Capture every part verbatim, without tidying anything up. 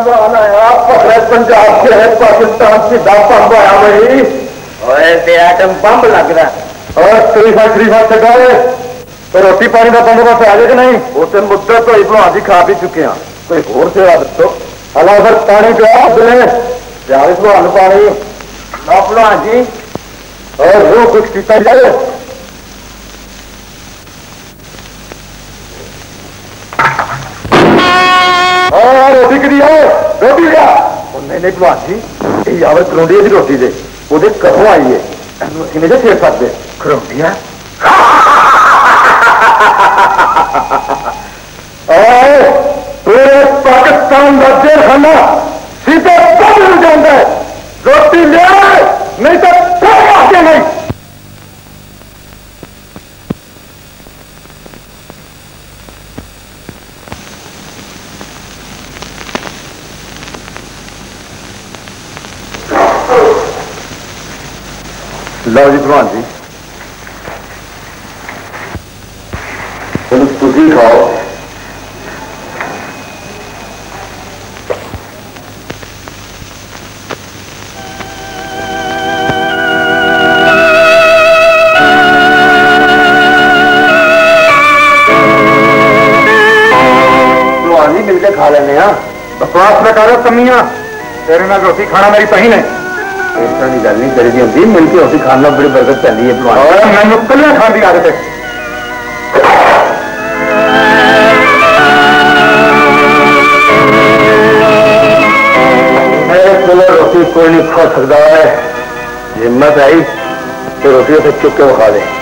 पंजाब से है पाकिस्तान से बम आया भाई और आटम बम लग रहा और शरीफा शरीफा चकाए तो रोटी पानी का बंदोबस्त आ जाए कि नहीं उस दिन मुद्दा तो भलवान जी खा भी चुके हैं कोई होर सेवा दसो हला फिर पानी पिया दिले प्यारे भलवान पानी लो भलवान जी और जो कुछ किया जाए रोटी करी आओ रोटी लिया नहीं नहीं भलवान जी यही आवे करौंडी की रोटी दे वो कदों आई है किने जे फेर सकते करौंडिया पूरे पाकिस्तान का जेल खाना सीधे बंद जाता है रोटी ले नहीं तो आगे नहीं लो जी भगवान जी तुम खाओ भगवान जी मिलकर खा लेने बकवास न करो कमियां तेरे नाल रोटी खाना मेरी पही ने इस तरह की गल नहीं करी होती मिलकर रोटी खाना बड़ी बरकत पैंदी है भगवान मैंने कलियां खाने की आदत है रोटी कोई नहीं खा सकता है हिम्मत आई तो रोटी उसे चुप के खा दे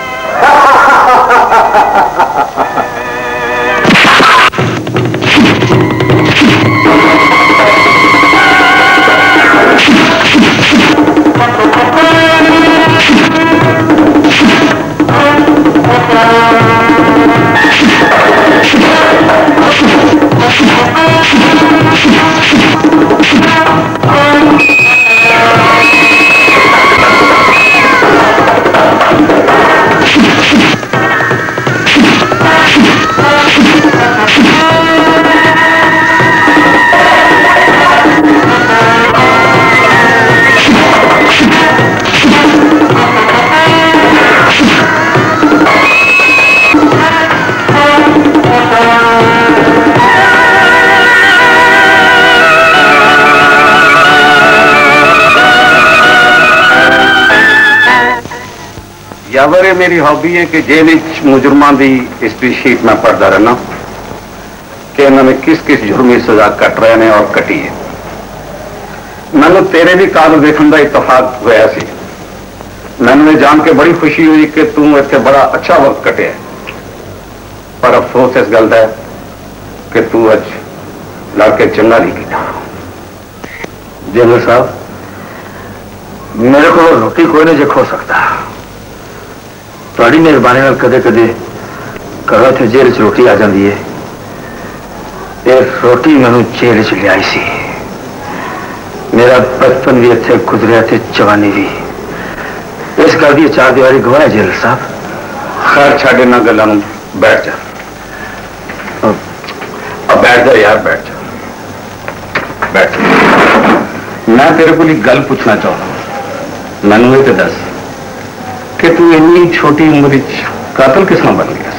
यावर ये मेरी हॉबी है कि जेल मुजरमान की हिस्ट्री शीट में पढ़ता रहना कि इन्होंने किस किस जुर्मी सजा कट रहे हैं और कटी है मैंने तेरे भी कागज देखने का इतफाक होया सी मैंने जान के बड़ी खुशी हुई कि तू इतने बड़ा अच्छा वक्त कटे पर अफसोस इस गल का कि तू अज लड़के चंगा नहीं किया जनरल साहब मेरे को रोटी कोई नहीं जे खो सकता थोड़ी मेहरबानी कदे कदे करो थे जेल च रोटी आ जाती है ये रोटी मैं जेल च लिया सी मेरा बचपन भी इतने गुजरिया थे जवानी भी इस गल की चार दीवारी गवाह जेल साहब खैर छाड़ इन्होंने गलों बैठ जा अब बैठ जा यार बैठ जा बैठ जा मैं तेरे को एक गल पूछना चाहता मैनू ये तो दस कि तू इन्नी छोटी उम्र कातल किस तरह बन गया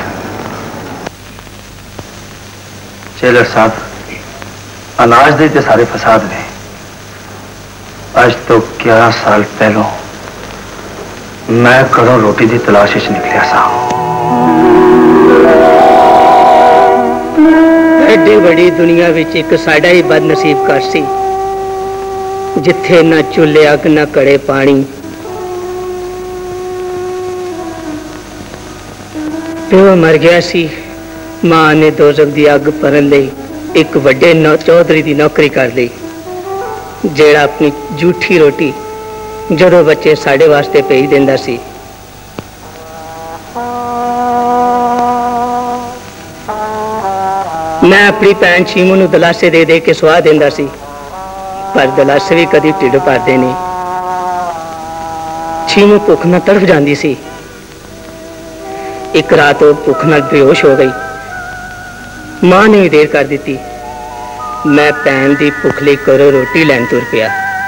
जेलर साहब अनाज दे ते सारे फसाद ने आज तो ग्यारह साल पहलों मैं कदों रोटी की तलाश निकलिया सा एडी बड़ी दुनिया विच एक साडा ही बदनसीब कर सी जिथे न चूल्हे अग न कड़े पानी प्यो मर गया सी मां ने दोजख दी अग भरन लई एक वड्डे नौ चौधरी दी नौकरी कर ली जेड़ा अपनी झूठी रोटी जदों बच्चे साढ़े वास्ते भेज देंदा सी मैं अपनी भैन छीमू नूं दलासे दे दे के सुहा देंदा सी पर दलासे भी कदी ढिड भरदे नहीं छीमू भुख नाल तड़फ जांदी सी एक रात वो भुख नाल बेहोश हो गई मां ने भी देर कर दी मैं भैन दी भुखली करो रोटी लैन तुर पिया।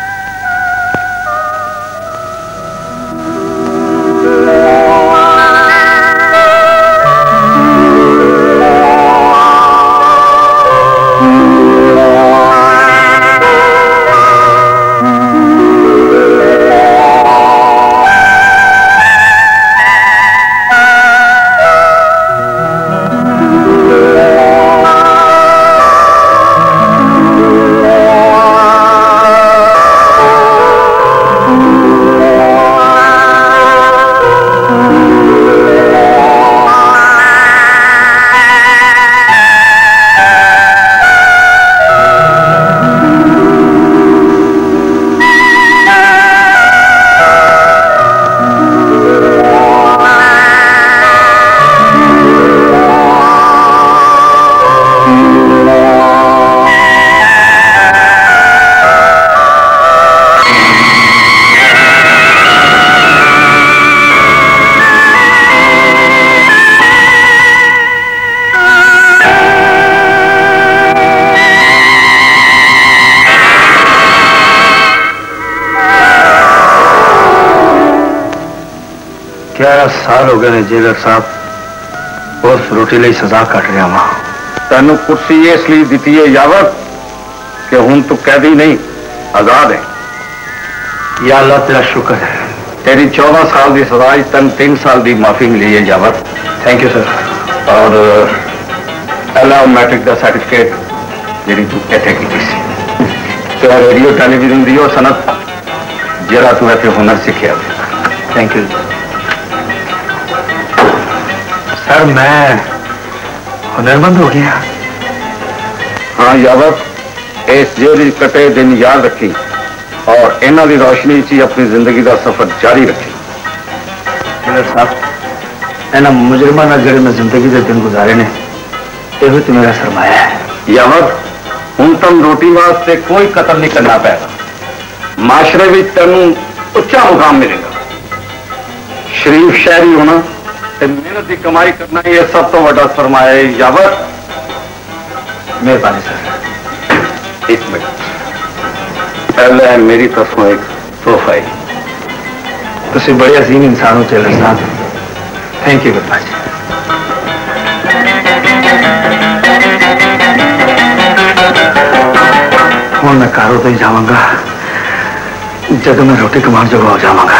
ग्यारह साल हो गए ने जेलर साहब उस रोटी ਲਈ सजा कट रहा वा। तेन कुर्सी इसलिए दी है यावर कि हूं तू कैदी नहीं आजाद है। या अल्लाह तेरा शुक्र है। तेरी चौदह साल की सजा तेन तीन साल की माफी मिली है यावर। Thank you sir. और पहला मैट्रिक का सर्टिफिकेट जी तू इतने की तेरा रेडियो टेलीविजन की सनत जरा तू इतने हुनर सीखा। Thank you sir. मैं हुनरमंद हो गया। हाँ यावर, इस जेल कटे दिन याद रखी और इन्हों की रोशनी च अपनी जिंदगी का सफर जारी रखी। जेलर साहब, इन्होंने मुजरिमां नाल जिहड़े मैं जिंदगी के दिन गुजारे ने यही तो मेरा सरमाया है। यावर, हुण तुम रोटी वास्ते कोई कतल नहीं करना पैगा। माशरे में तेनों उच्चा मुकाम मिलेगा। शरीफ शहरी होना, मेहनत की कमाई करना यह सब तो बड़ा सरमाया है। यावर, मेहरबानी सर। एक मिनट पहले मेरी तरफों एक तोहफा है। तुम बड़े अजीम इंसान हो जेलर साहब। Thank you very much. हूँ मैं घर उदो ही जावांगा जब मैं रोटी कमाने जोगा हो जावांगा।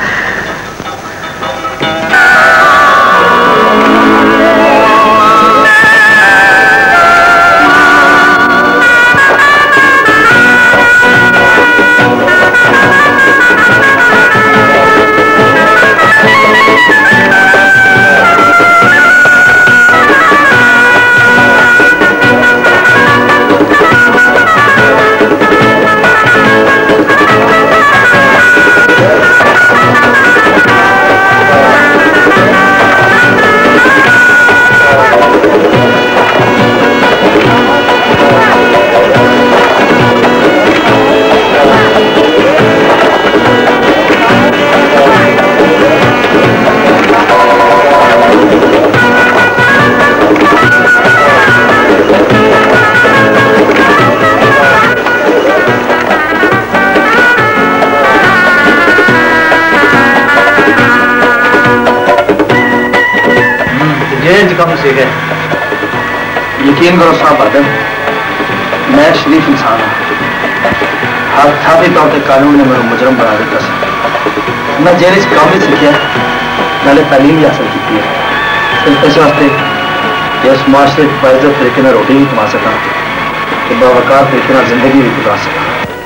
यकीन करो साहब आदम, मैं शरीफ इंसान हूँ। हर थापी तौर पर कानून ने मेरा मुजरम बना दिता सी। मैं जेल काम भी सीखा नाले तालीम भी हासिल की है सिर्फ इस वास्ते कि इस माशरे बाइज्जत तरीके से रोटी भी कमा सका तो बावकार तरीके से जिंदगी भी गुजार सका।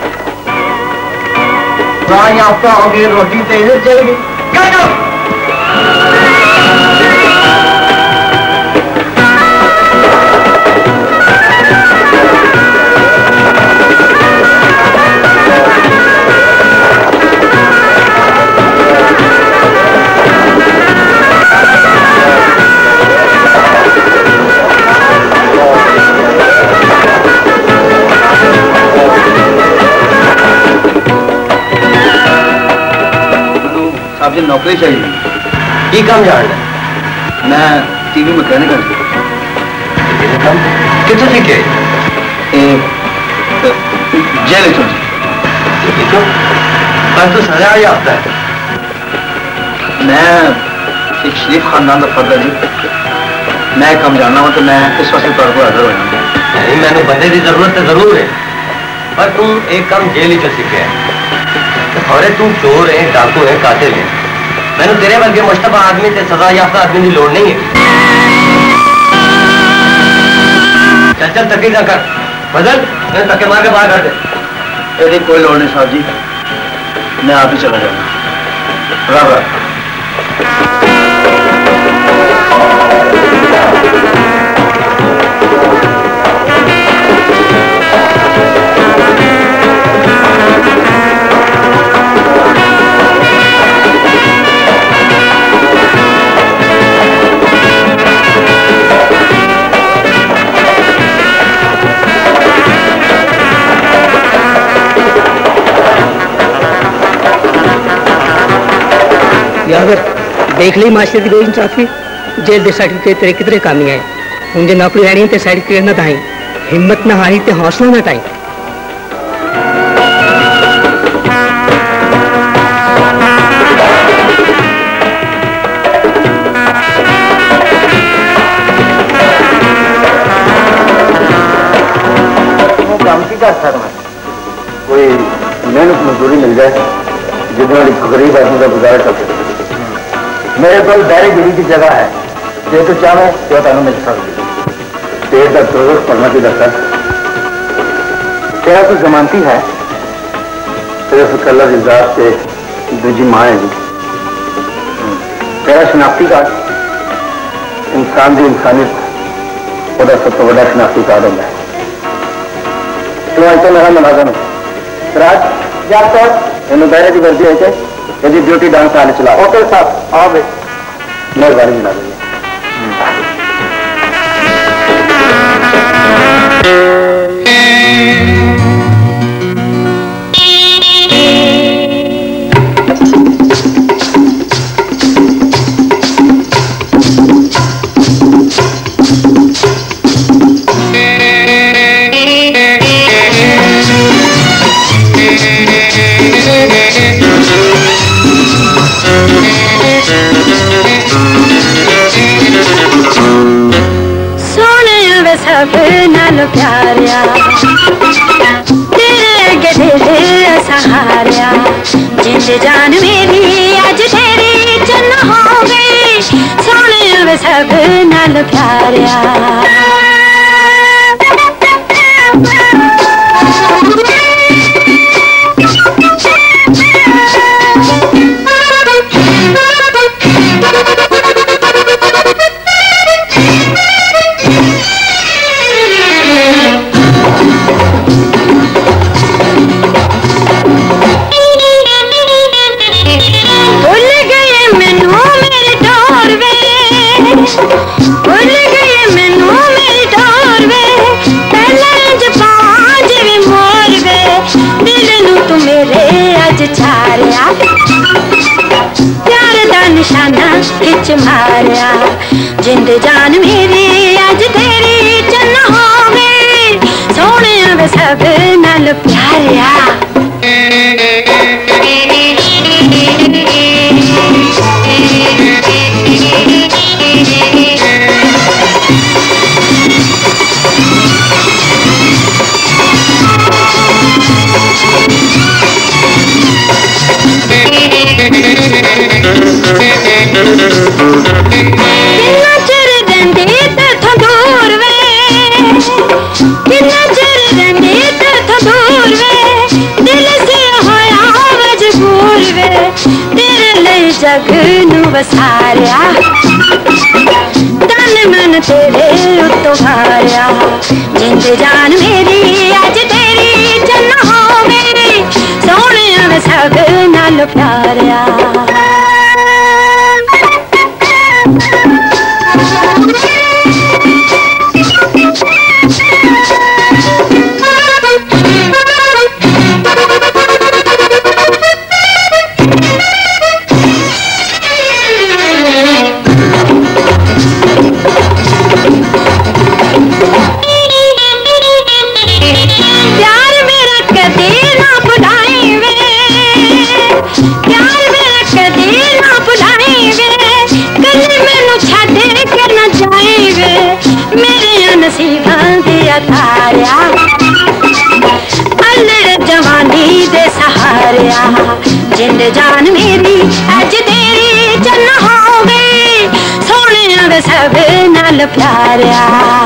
याफ्ता हो गई रोटी तेज चल गई। आपसे नौकरी चाहिए की काम जान है। मैं टीवी मैकेनिक कितने सीखे जेल चुन बस तो सजा याफ्ता है। मैं एक शरीफ खानदान का फर्द नहीं, मैं कम जानना हूं तो मैं किस वक्त तौर पर हाजिर होना। नहीं मैंने बंदे की जरूरत तो जरूर है, पर तू एक काम जेल ही सीखे और तू चोर है, डाकू है, कातिल है। मैंने तेरे वर्गे मुश्तबा आदमी ते सजा याफ्ता आदमी की लोड़ नहीं है। चल चल तकी ना कर बदल, मैं तके मार के बाहर कर दे। यदि कोई लोड़ नहीं साहब जी, मैं आप ही चला जाऊंगा। राम राम। यार देख ली मास्टर की कोई इंसाफी जेल दे सर्टिफिकेट तेरे कितने कामी आए हूँ जो नौकरी लैनी तो सर्टिफिकेट ना ताई हिम्मत ना हारी तो हौसला ना ताई। काम की कर सकता कोई मेहनत मजदूरी मिल जाए जितने गरीब आदमी का गुजारा कर सके। मेरे को दायरे गिरी की जगह है जे तो चाहे तो तुम मिल सकती पेट का जरूर पढ़ना भी लगता तेरा कोई जमानती है सिर्फ कलर रिजात से दूजी माँ है जी। तेरा शनाख्ती कार्ड इंसान की इंसानियत वो सब तो बड़ा शनाख्ती कार्ड होता है। तू अज तो मेरा मुलाजम है राज जाग तो इन दायरे की वर्दी है यदि ड्यूटी डांस आने चला ओके साहब आओ भाई मेहरबानी मिला देंगे। नालो प्यारिया तेरे गधे सहारिया जिंद जान मेरी अज तेरी चन्न हो गई सोने वे सब नालो प्यारिया। प्यार दा निशाना खिच मारिया जिंद जान मेरी अज तेरी चन्न हो गई सोने वे सब नाल प्यारिया। किन्ना चिर रंदी तथा दूर वे किन्ना चिर रंदी तथा दूर वे दिल से होया मजबूर वे तेरे लिए जग नू वसारिया तन मन तेरे उत्तो हारिया जिंद जान मेरी अज तेरी चन्न हो गई सोने वे सब नाल प्यारिया। प्यार मेरा कदे प्यारिया अल्लड़ जवानी दे सहारिया जिंद जान मेरी अज तेरी जन हो गई सोने दे सब नाल प्यारिया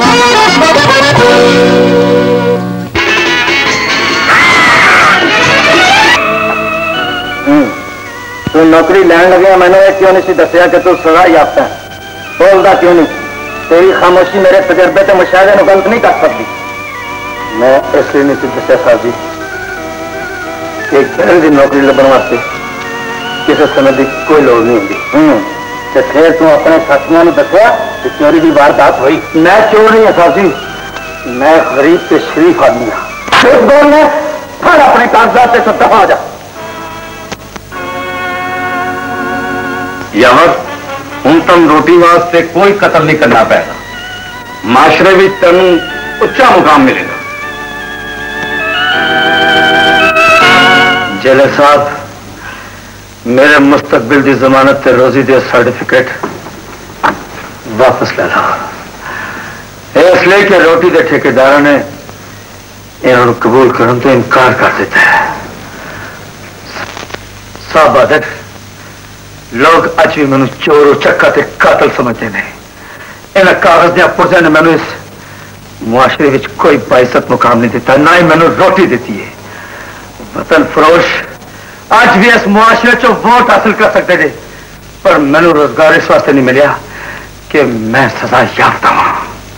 तू नौकरी लैन लगे मैंने क्यों नहीं दसिया कि तू सजा याफ्ता है बोलता क्यों नहीं तेरी खामोशी मेरे तजर्बे से मुशाहदे को गलत नहीं कर सकती मैं इसलिए नहीं दसिया साहब जी कि गैर की नौकरी लभन वास्ते किसी समय की कोई लोड़ नहीं होती फिर तू अपने साथियों ने दसिया कि चोरी की वारदात हुई मैं चोर नहीं है साहब जी मैं गरीब से शरीफ आदमी हाँ फिर अपने कागजात से सब दफा जा यावर हूं तम रोटी वास्ते कोई कतल नहीं करना पैगा माशरे में तेन उच्चा मुकाम मिलेगा जेलर साहब मेरे मुस्तकबिल की जमानत ते रोजी दे सर्टिफिकेट वापस ले लो इसलिए कि रोटी के ठेकेदार ने इन्होंने कबूल करने तो इनकार कर दिता है साहब बादर लोग अज भी मैं चोर चक्का ते कातल समझते हैं इन कागज दिया पुरजा ने मैंने इस मुआशरे में कोई बाइज्जत मुकाम नहीं दिता ना ही मैंने रोटी दी है वतन फरोश अज भी इस मुआशरे चो वोट हासिल कर सकते थे पर मैंने रोजगार इस वास्ते नहीं मिलिया कि मैं सजा याफ्ता हूं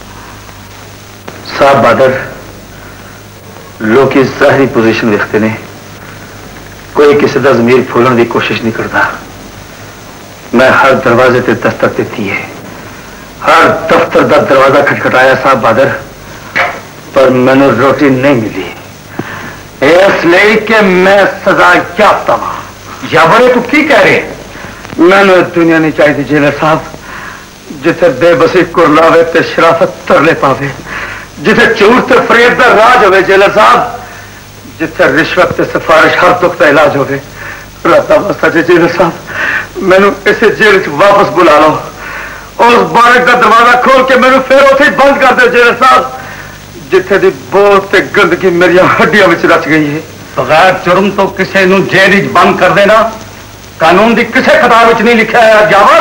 साहब बादर लोग इस जाहरी पोजीशन देखते ने कोई किसी का जमीर फूलने की कोशिश नहीं करता मैं हर दरवाजे से दस्तक देती है हर दफ्तर का दरवाजा खटखटाया साहब बादर पर मैंने रोटी नहीं मिली इसलिए कि मैं सजा याफ्ता हूं या बड़े तू की कह रहे मैंने दुनिया नहीं चाहिए जेलर साहब जिथे बेबसी कुरलावे ते शराफत तरले पावे जिथे झूठ ते फरेब का राज होवे जेलर साहब जिथे रिश्वत ते सिफारिश हर दुख का इलाज होवे राता वास्ता जे जेलर साहब मैनू इसे जेल च वापस बुला लो उस बारक का दरवाजा खोल के मैनू फिर उसे बंद कर दो जेलर साहब जिथे दी बहुत ते गंदगी मेरी हड्डियों में रच गई है बगैर जुर्म तो किसी नू जेल च बंद कर देना कानून की किसी किताब च नहीं लिखा है जावर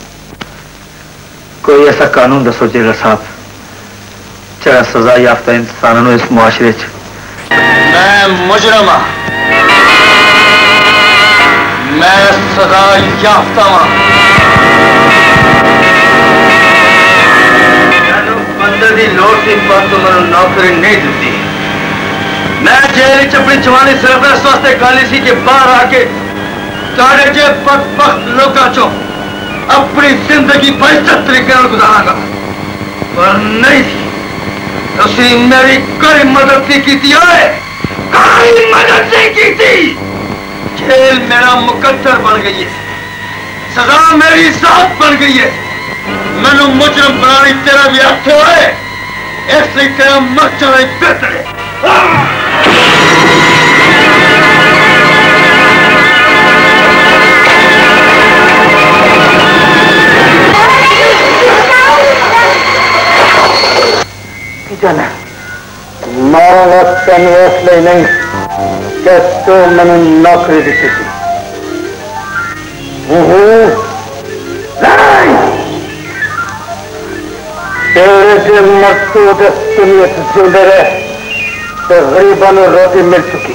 कोई ऐसा कानून दसो जेलर साहब चाहे सजा याफ्ता इंसानों इस मुआशरे च मैं मुजरम हाँ मैं सजा याफ्ता हाँ बंदे की लोड़ थी पर तो मैं नौकरी नहीं दी मैं जेल च अपनी जवानी सिर्फ इस वास्ते गाली सी कि बाहर आके साढ़े जे बदबख्त लोगों चो अपनी जिंदगी बेइज्जत तरीके गुजारांगा पर नहीं तुसी मेरी कोई मदद नहीं की थी ओए कोई मदद नहीं की थी जेल मेरा मुकद्दर बन गई है सजा मेरी जात बन गई है मैनू मुजरम बनानी तेरा भी हथ होए इसलिए तेरा मर जाना बेहतर है जाना मारा तेन इसलिए नहीं कि तू मैंने नौकरी दी थी तेरे जे मकसूद दुनिया जिंदे रहे तो गरीबों को रोटी मिल चुकी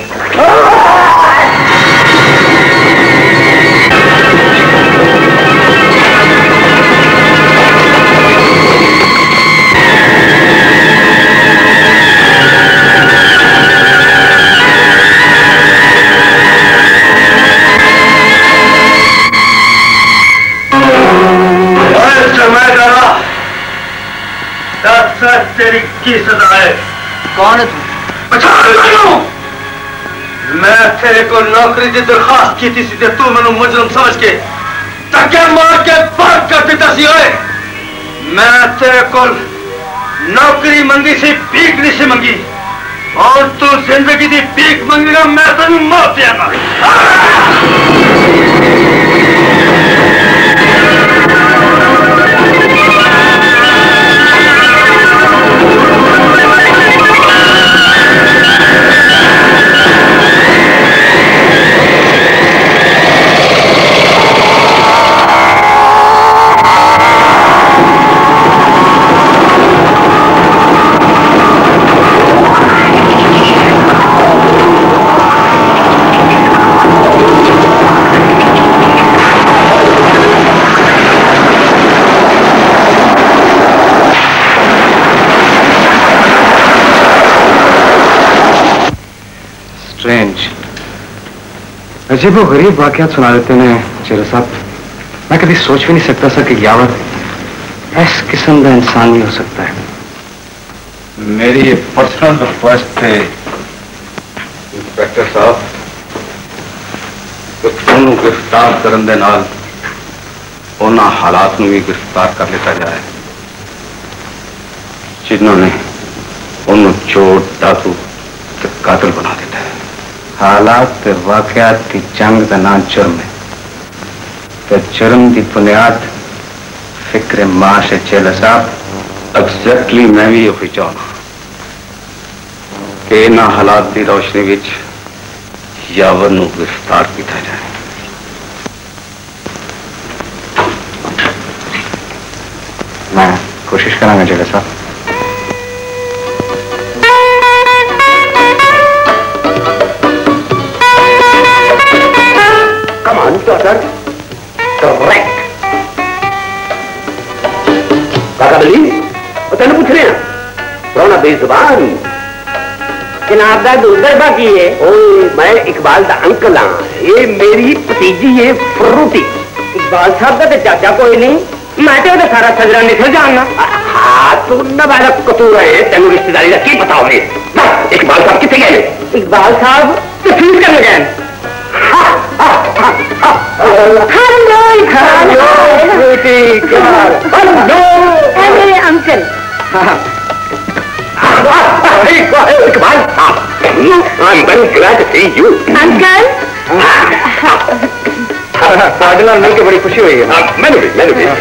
तेरी की सजा है कौन है तू पहचान लगा मैं तेरे को नौकरी की दरखास्त की थी सीधे तू मैंने मुजरम समझ के धक्के मार के बात कर देता सी होए मैं तेरे को नौकरी मंगी सी भीख नहीं सी मंगी और तू जिंदगी की भीख मंगेगा मैं तेन मौत देगा स्ट्रेंज, अजीबो गरीब वाकयात सुना देते हैं चेहरा साहब। मैं कभी सोच भी नहीं सकता था कि यावर इस किस्म का इंसान नहीं हो सकता है। मेरी ये पर्सनल रिक्वेस्ट थे इंस्पेक्टर साहब कि ਤੁਹਾਨੂੰ गिरफ्तार ਕਰਨ ਦੇ ਨਾਲ ਉਹਨਾਂ हालात ਨੂੰ भी गिरफ्तार कर लेता जाए जिन्होंने उन्होंने चोर डाकू ते कातिल बना देता है। हालात ते वाकयात की जंग का नाम जुर्म है, तो जुर्म की बुनियाद फिक्र माश है चेला साहब। एग्जैक्टली मैं भी यही चाहना कि इन्हां हालात की रोशनी विच यावर नूं गिरफ्तार किया जाए। मैं कोशिश करांगा चेला साहब। Come on, daughter. Correct. काका बली, वो तेन पूछ रहे हैं रोना बेजुबान जनाब दा उधर बाकी है। ओए मैं इकबाल दा अंकल हाँ, ये मेरी भतीजी है फ्रूटी। इकबाल साहब का तो चाचा कोई नहीं, मैं तो सारा सजरा निकल जाना। हाँ तू न वाला कसूर है, तेन रिश्तेदारी का की पता होने। इकबाल साहब कितने गए? इकबाल साहब तो फीस करने गए। Hello hello uncle. Iqbal I'm very glad to see you. Uncle साढ़े नाल मिलकर बड़ी खुशी हुई है। मैंने भी मैंने भी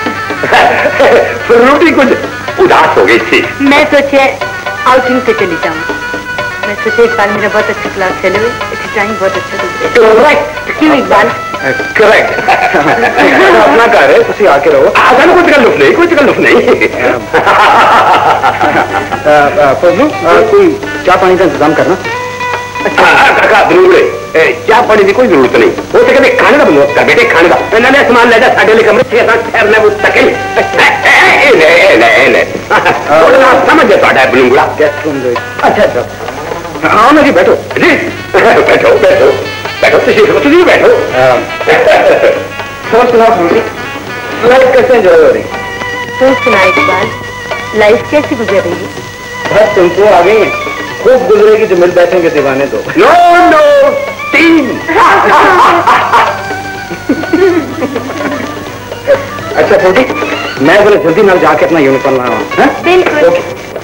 फ्रूटी कुछ उदास हो गई थी। मैं सोचे आउटिंग से चली जाऊँ। मैं सोचे इस बार मेरा बहुत अच्छा क्लास चले हुए, इसकी ड्राइंग बहुत अच्छा गुजरे। करेक्ट क्यों इकबाल? करेक्ट अपना घर है, तुम आके रहो। आसान कोई तकल्लुफ नहीं, कोई तकल्लुफ नहीं। फजलू कोई चाय पानी का इंतजाम करना। काका जरूर है, चाय पानी की कोई जरूरत नहीं। वो तो कहते खाने का बंदोबस्त कर बेटे, खाने का इन्होंने सामान ले जा साढ़े वाले कमरे छह सात ठहरना वो तक समझ जाए बलूंगड़ा। अच्छा अच्छा हाँ ना जी बैठो जी बैठो बैठो बैठो तुम तुम बैठो। और सुनाओ फ्रूटी, लाइफ कैसे एंजॉय हो रही? तुम सुना इकबाल, लाइफ कैसी गुजर रही है? बस तुम तो आ गई है, खूब गुजरेगी जो मिल बैठेंगे दीवाने तो। नो नो तीन। अच्छा फ्रूटी, मैं बोले जल्दी नाल जाके अपना यूनिफॉर्म लावा। बिल्कुल।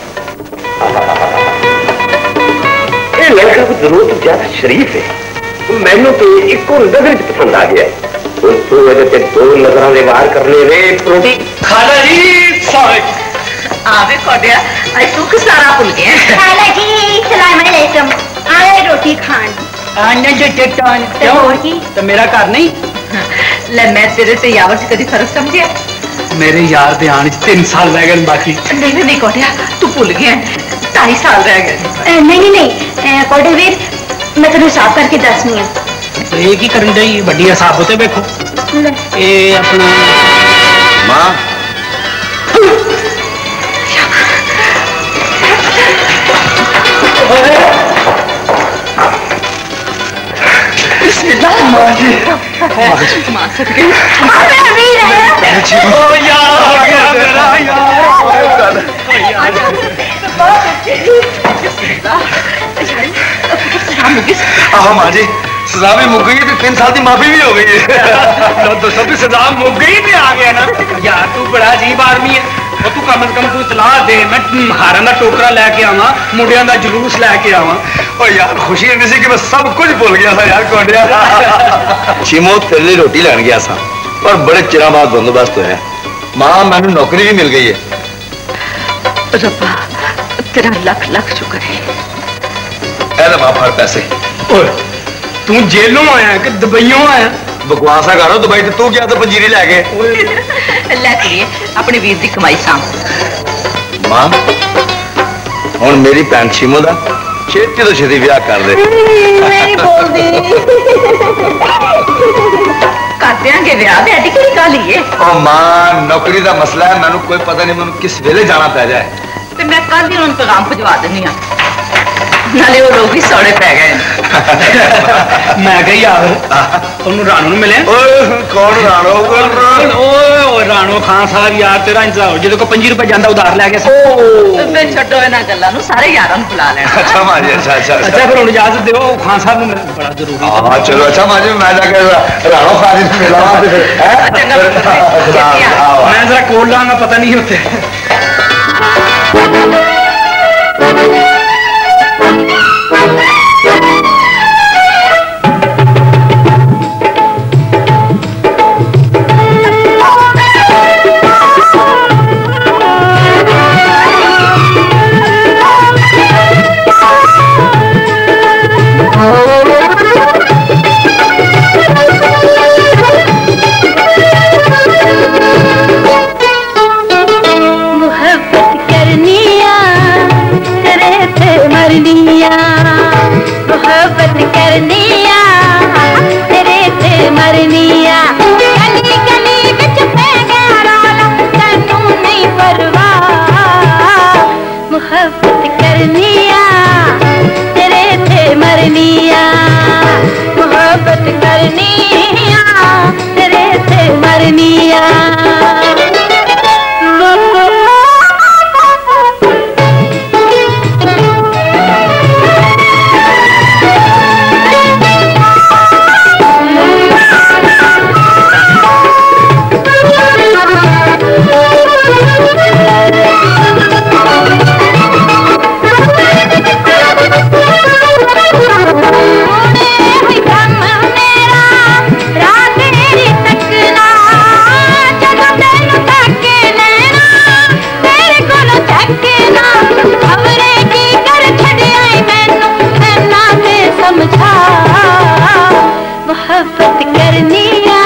ये लड़का को जरूरत ज्यादा शरीफ है, मैनू तो एक नजर पसंद आ गया है। तो वजह से दो नजर ने वार करने वे फ्रूटी। खाला जी आवे कोडिया आई तू किस सारा भूल गया। खाला जी सलाम अलैकुम, आए रोटी खान। आने जो चट्टान क्यों? तो मेरा घर नहीं। ले मैं तेरे ते यावर से कभी फर्क समझिया? मेरे यार दे आने तीन साल रह गए बाकी। नहीं नहीं कोडिया तू भूल गया, ढाई साल रह गए। नहीं नहीं नहीं कोडे वीर, मैं तेरे हिसाब करके दसनी है। तो ये की करन दई बड़ी हिसाब होते देखो। ये अपना मां मां जी मां सदके अबे वीर है। ओ यार आ गया मेरा यार। हाँ माँ जी सजा भी मुक गई है, तीन साल की माफी भी हो गई है। तो सब सजा मुक गई भी आ गया ना। यार तू बड़ा अजीब आदमी है। और तू कम से कम तू इतलाह दे, मैं हारा का टोकरा लैके आवा, मुंडिया का जुलूस लैके आवा। और यार खुशी नहीं सी कि मैं सब कुछ भूल गया था यार कोडिया। शिमो तेरे लिए रोटी लैन गया सा और बड़े चिरा बाद बंदोबस्त होया। मां मैंने नौकरी भी मिल गई है। रब्बा तेरा लख लख शुक्र है। ऐसे वाफर पैसे। ओए तू जेलों आया कि दुबईयों आया? बकवासा करो दुबई तो तू क्या तो पंजीरी लैके लै करिए अपने वीर की कमाई सांभ। मां हुण मेरी भैन शिमो दा छेती तो छेती ब्याह कर दे। नहीं बोलदी कर देंगे ब्याह, बैठी की गल ही है। ओ मां नौकरी का मसला है, मैनू कोई पता नहीं मैनू किस वेले जाना पै जाए। तो मैं कल ही उन्होंने पैगाम भिजवा देनी। नाले वो लोग भी सौड़े पै गए मैं कही यार ਉਹਨੂੰ ਰਾਣੋ ਨੂੰ ਮਿਲਿਆ ਓਏ ਕੌਣ ਰਾਣੋ ਓਏ ਰਾਣੋ ਖਾਨ ਸਾਹਿਬ ਯਾਰ ਤੇਰਾ ਇੰਤਜ਼ਾਰ ਜਦੋਂ ਕੋ ਪੰਜ ਰੁਪਏ ਜਾਂਦਾ ਉਧਾਰ ਲੈ ਕੇ ਮੈਂ ਛੱਡੋ ਇਹਨਾਂ ਗੱਲਾਂ ਨੂੰ ਸਾਰੇ ਯਾਰਾਂ ਨੂੰ ਬੁਲਾ ਲੈਣਾ ਅੱਛਾ ਮਾਜੀ ਅੱਛਾ ਅੱਛਾ ਅੱਛਾ ਫਿਰ ਹੁਣ ਇਜਾਜ਼ਤ ਦਿਓ ਖਾਨ ਸਾਹਿਬ ਨੂੰ ਮਿਲਣਾ ਬੜਾ ਜ਼ਰੂਰੀ ਹੈ ਹਾਂ ਚਲੋ ਅੱਛਾ ਮਾਜੀ ਮੈਂ ਜਾ ਕੇ ਰਾਣੋ ਖਾਨ ਜੀ ਨੂੰ ਮਿਲਾਵਾਂ ਤੇ ਫਿਰ ਮੈਂ ਜ਼ਰਾ ਕੋਲ ਲਾਂਗਾ ਪਤਾ ਨਹੀਂ ਉੱਥੇ मोहब्बत करनिया तेरे ते मरनिया गली गली विच पै गया रौला तैनू नहीं परवाह मोहब्बत करनिया तेरे ते मरनिया मोहब्बत करनिया तेरे ते मरनिया मोहब्बत करनिया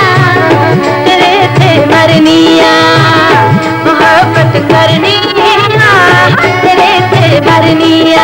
तेरे थे मरनिया मोहब्बत करनिया तेरे थे मरनिया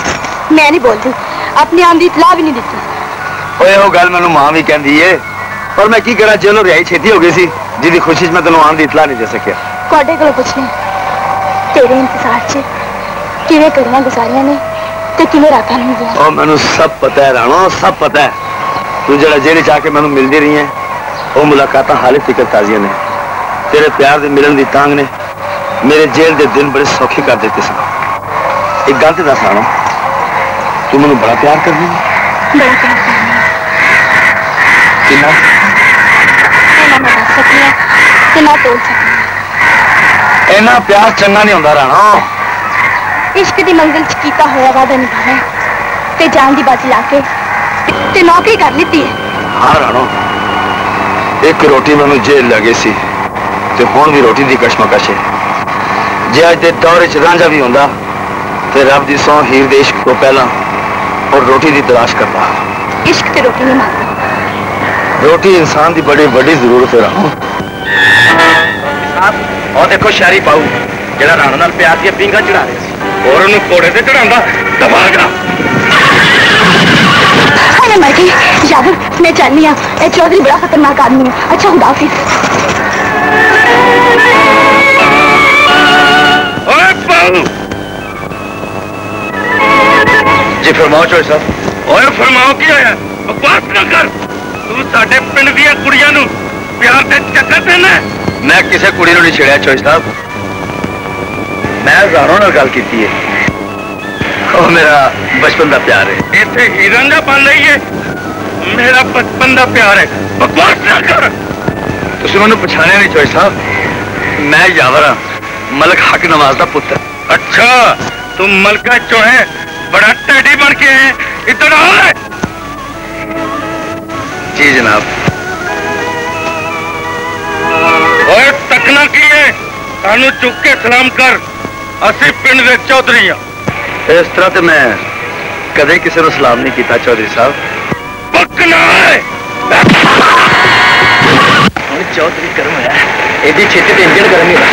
मैं नहीं बोलती अपनी आंदी इतला भी नहीं दी ओए वो गल मैनू मां भी कहती है और मैं की करा, जेलों रिहाई छेती हो गई सी, जिदी खुशी मैं तेन आने की इतला नहीं दे सकिया। ਤੁਹਾਡੇ ਕੋਲੋਂ ਪੁੱਛਣਾ तेरे इंतजार च किवें करियां गुजारियां ने ते किवें रातां नहीं गईयां। ओ मैनू सब पता है राणो, सब पता है। तू जरा जेल च आके मैनू मिलदी रही है, वो मुलाकात हाले फिक्र ताजियां ने। तेरे प्यार दे मिलन दी तांग ने मेरे जेल दे दिन बड़े सौखे कर देते सन। एक गल ते दस राणो, तू मैनू बड़ा प्यार करदी है? बड़ा प्यार करनी किन्ना? ना मैं दस सकनी है ते ना तोल सकनी। इन्ना प्यार चंगा नहीं होंदा राणो। इश्क दी मंजिल च कीता होया वादा निभाना ते जान दी बाजी लाके ते नौकरी कर लीती है। हाँ राणो, एक रोटी मैनू जेल लगे सी ते हुण भी रोटी दी कशमकश है। जे अज दे दौर च रांझा भी होंदा ते रब दी सौं हीर दे इश्क को पहला और रोटी दी तलाश करता। इश्क ते रोटी नहीं मांगता। रोटी इंसान दी बड़ी बड़ी जरूरत है राणो। और देखो शारी पाऊ जेड़ा राणो नाल प्यार दी पींगा चढ़ा रहा सी और उन्हें घोड़े ते चढ़ांदा दबागा। अरे मर गई यादव, मैं चलनी हाँ। ए चौधरी बड़ा खतरनाक आदमी है। अच्छा खुदा हाफिज। ओए पाऊ जी फरमाओ चोई साहब। ओए फरमाओ की होया? बकवास ना कर। तू साडे पिंड दी कुड़ियां नू प्यार दे चक्कर देना? मैं किसी कुड़ी नू नहीं छेड़िया चोई साहब। मैं राणो नाल गल कीती है। ओ मेरा बचपन का प्यार है। इत्थे हीरन दा बन रही है। मेरा बचपन का प्यार है। बकवास ना कर। तुसीं मैनूं पछाणिया नहीं चोई साहब। मैं यावर हाँ, मलक हक नवाज का पुत्र। अच्छा, तुम मलका चो है, बड़ा टैडी बन के है। इधर आओ। जी जनाब। ओए तकना की है? सानू चुक के सलाम कर। असी पिंड दे चौधरी हाँ। इस तरह तो मैं कदे किसी को सलाम नहीं किया चौधरी साहब। पकना है। चौधरी गर्म है, एडी छेती तो इंजन गर्म ही।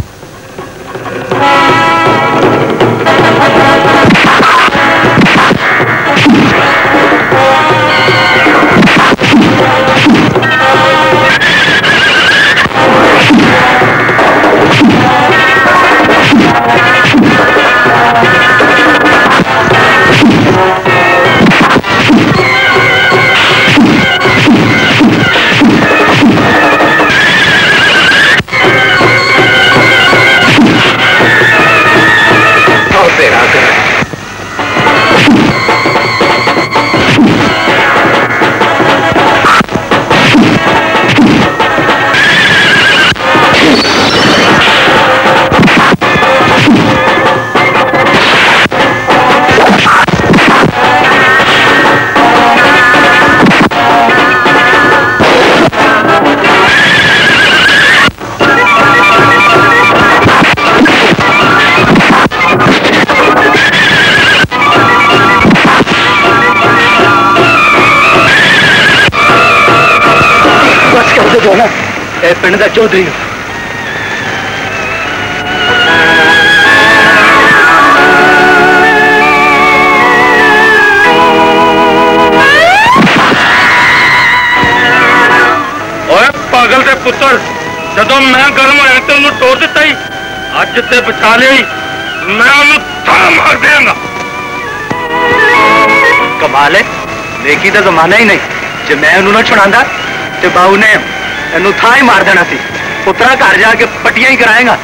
पिंड का चौधरी पागल के पुत्र, जदों मैं गर्म होया तो उन्हें तोड़ दिता ही। अज ते बचा लिया ही, मैं उन्हें था मार देंगा। कमाल है, नेकी का जमाना ही नहीं। जो मैं उन्होंने छुड़ांदा ते बाऊ ने इनू था ही मार देना सी। पुत्रा घर जाके पट्टियां ही कराएगा।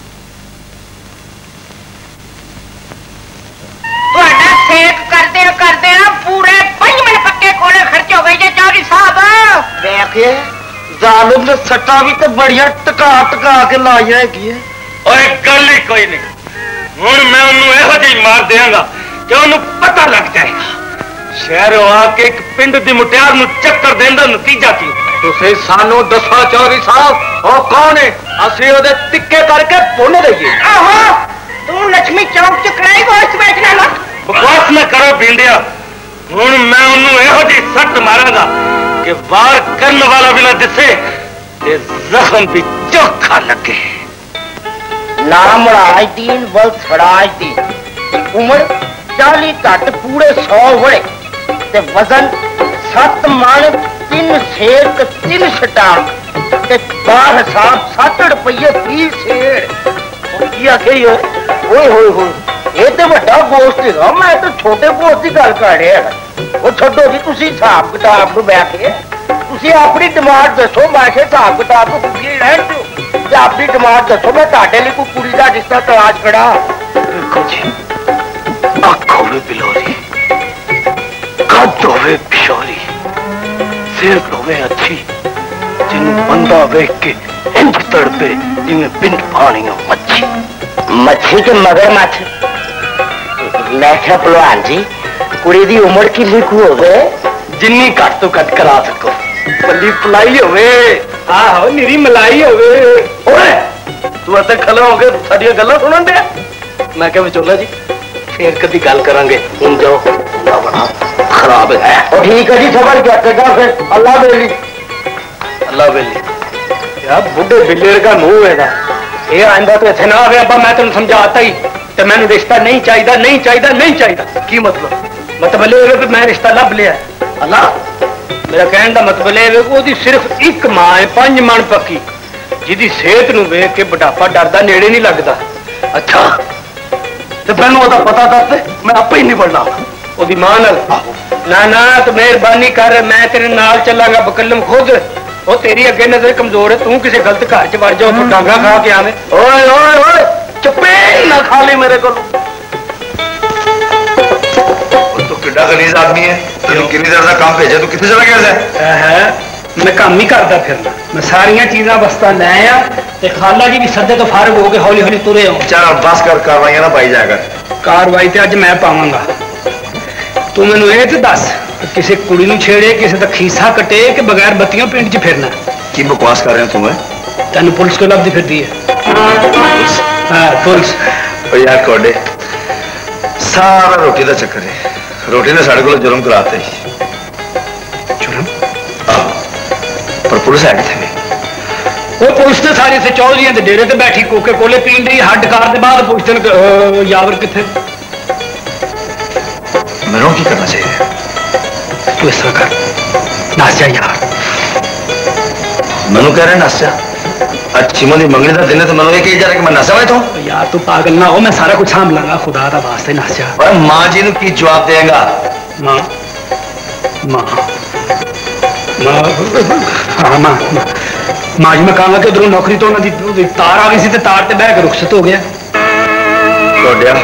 सेक करते करते पूरे पंजवें पक्के कोने खर्च हो गए चौधरी साहब। देखिए जालिम ने सट्टा भी तो बढ़िया टका टका के लाई है। और गल ही कोई नहीं। हुण मैं उन्होंने यहो जी मार देंगा कि उन्होंने पता लग जाएगा। शहरों आके एक पिंड की मुटियार नूं चक्कर देने का नतीजा की। तुसीं सानू दसो चौधरी साहब, वो कौन है? असीं ओदे तिक्के करके पुन दईए। आहो, तू लक्ष्मी चौक च कढ़ाई गोश्त बेचना ना। बकवास न करो भिंडिया। हुण मैं उन्होंने यहो जी सट मारांगा कि वार करने वाला भी ना दिसे ते जख्म भी चोखा लगे। नाम राजदीन वल स्वराजदीन। उम्र चाली घट पूरे सौ वड़े ते वजन सत मन तीन शेर ते तीन स्टाक ते बार हिसाब सत्त रुपये फी शेर की आखे ओए होए होए ये तो बड़ा गोश्त है मैं तो छोटे गोश्त की गल कर रहा वो छोड़ो जी तुम हिसाब किताब को बैठे तुम अपनी डिमांड दसो मैं हिसाब किताब को कुड़ी रहन दो अपनी डिमांड दसो मैं ताड़े लिए कोई कुड़ी का रिश्ता तलाश करा देखो जी अख होवे बिलोरी कद होवे पिशोरी सेहत होवे अच्छी जिन्हों बंदा वेख के इंज तड़पे जिन्हें बिंद पानी मच्छी मच्छी के मगर मछ मैं क्या भलवान जी कुड़ी दी उम्र किन्नी कु होवे जिन्नी घट तो घट करा सको पली पलाई होवे आहो निरी मलाई होवे ओए तू अते खला हो गए साडियां गल्लां सुनन दे मैं क्या विचोला जी फिर कदी गल करांगे हुन जाओ बड़ा खराब है ओ ठीक है जी सबर क्या फिर अल्लाह बेली अल्लाह बेली यार बुढ़े बिल्लेर का मुंह है ना ये आंदा तो इतने ना आवे अब्बा मैं तेन समझाता ही तो मैंने रिश्ता नहीं चाहिए नहीं चाहिए नहीं चाहिए की मतलब मतलब ये मैं रिश्ता लभ लिया अल्लाह मेरा कहने का मतलब ये वो सिर्फ एक मां है पांच मन पक्की जिदी सेहत नूं वेख के बुढ़ापा डरदा नेड़े नहीं लगता अच्छा तो मैनू ओदा पता दस मैं आपे ही नहीं बढ़ना ओदी मां नाल ना ना तो मेहरबानी कर मैं तेरे नाल चलांगा बकलम खुद वो तेरी अगे नजर कमजोर है तू किसी गलत घर च वड़ जाओ डांगा खा के आवे ओए ओए ओए चुप्पे ना खा ले मेरे को तो किड्डा गलीज आदमी है तेन किन्नी देर का काम भेजा तू कितने चला गया है मैं काम ही करता फिरना मैं सारिया चीजा वस्ता लै आ ते खाला जी भी सदे तो फारग हो गए हौली हौली तुरे हो चल बस कर कार्रवाई ना पाई जाएगा कार्रवाई तो अज मैं पावांगा तू मैनू ये तो दस किसी कुड़ी नूं छेड़े किसी का खीसा कटे कि बगैर बत्तियों पिंड च फिरना की बकवास कर रहे हो तुम तेन पुलिस को लभदी फिरदी है हाँ पुलिस यार कोडे सारा रोटी का चक्कर है रोटी ने साढ़े को जुर्म कराते जुर्म पर पुलिस है कितने वो पुलिस तो सारी से चौधरी के डेरे ते बैठी कोके कोले पीन दी हड कार के बाद पुछते यावर कितने मैनू की करना चाहिए तू इस तरह कर नस जा यार मैनू कह रहे नस जा आज चिमो की मंगनी का दिन है तो मैंने कही जा रहा कि मैं नसा मैं तो यार तू पागल ना हो मैं सारा कुछ साम लांगा खुदा का वास्ते नस जा और माँ जी ने की जवाब देगा माँ माँ माँ हाँ माँ माँ जी मैं कहूँगा कि उधरों नौकरी तो उन्होंने तार आ गई थी तार से बह के रुखसत हो गया कोडिया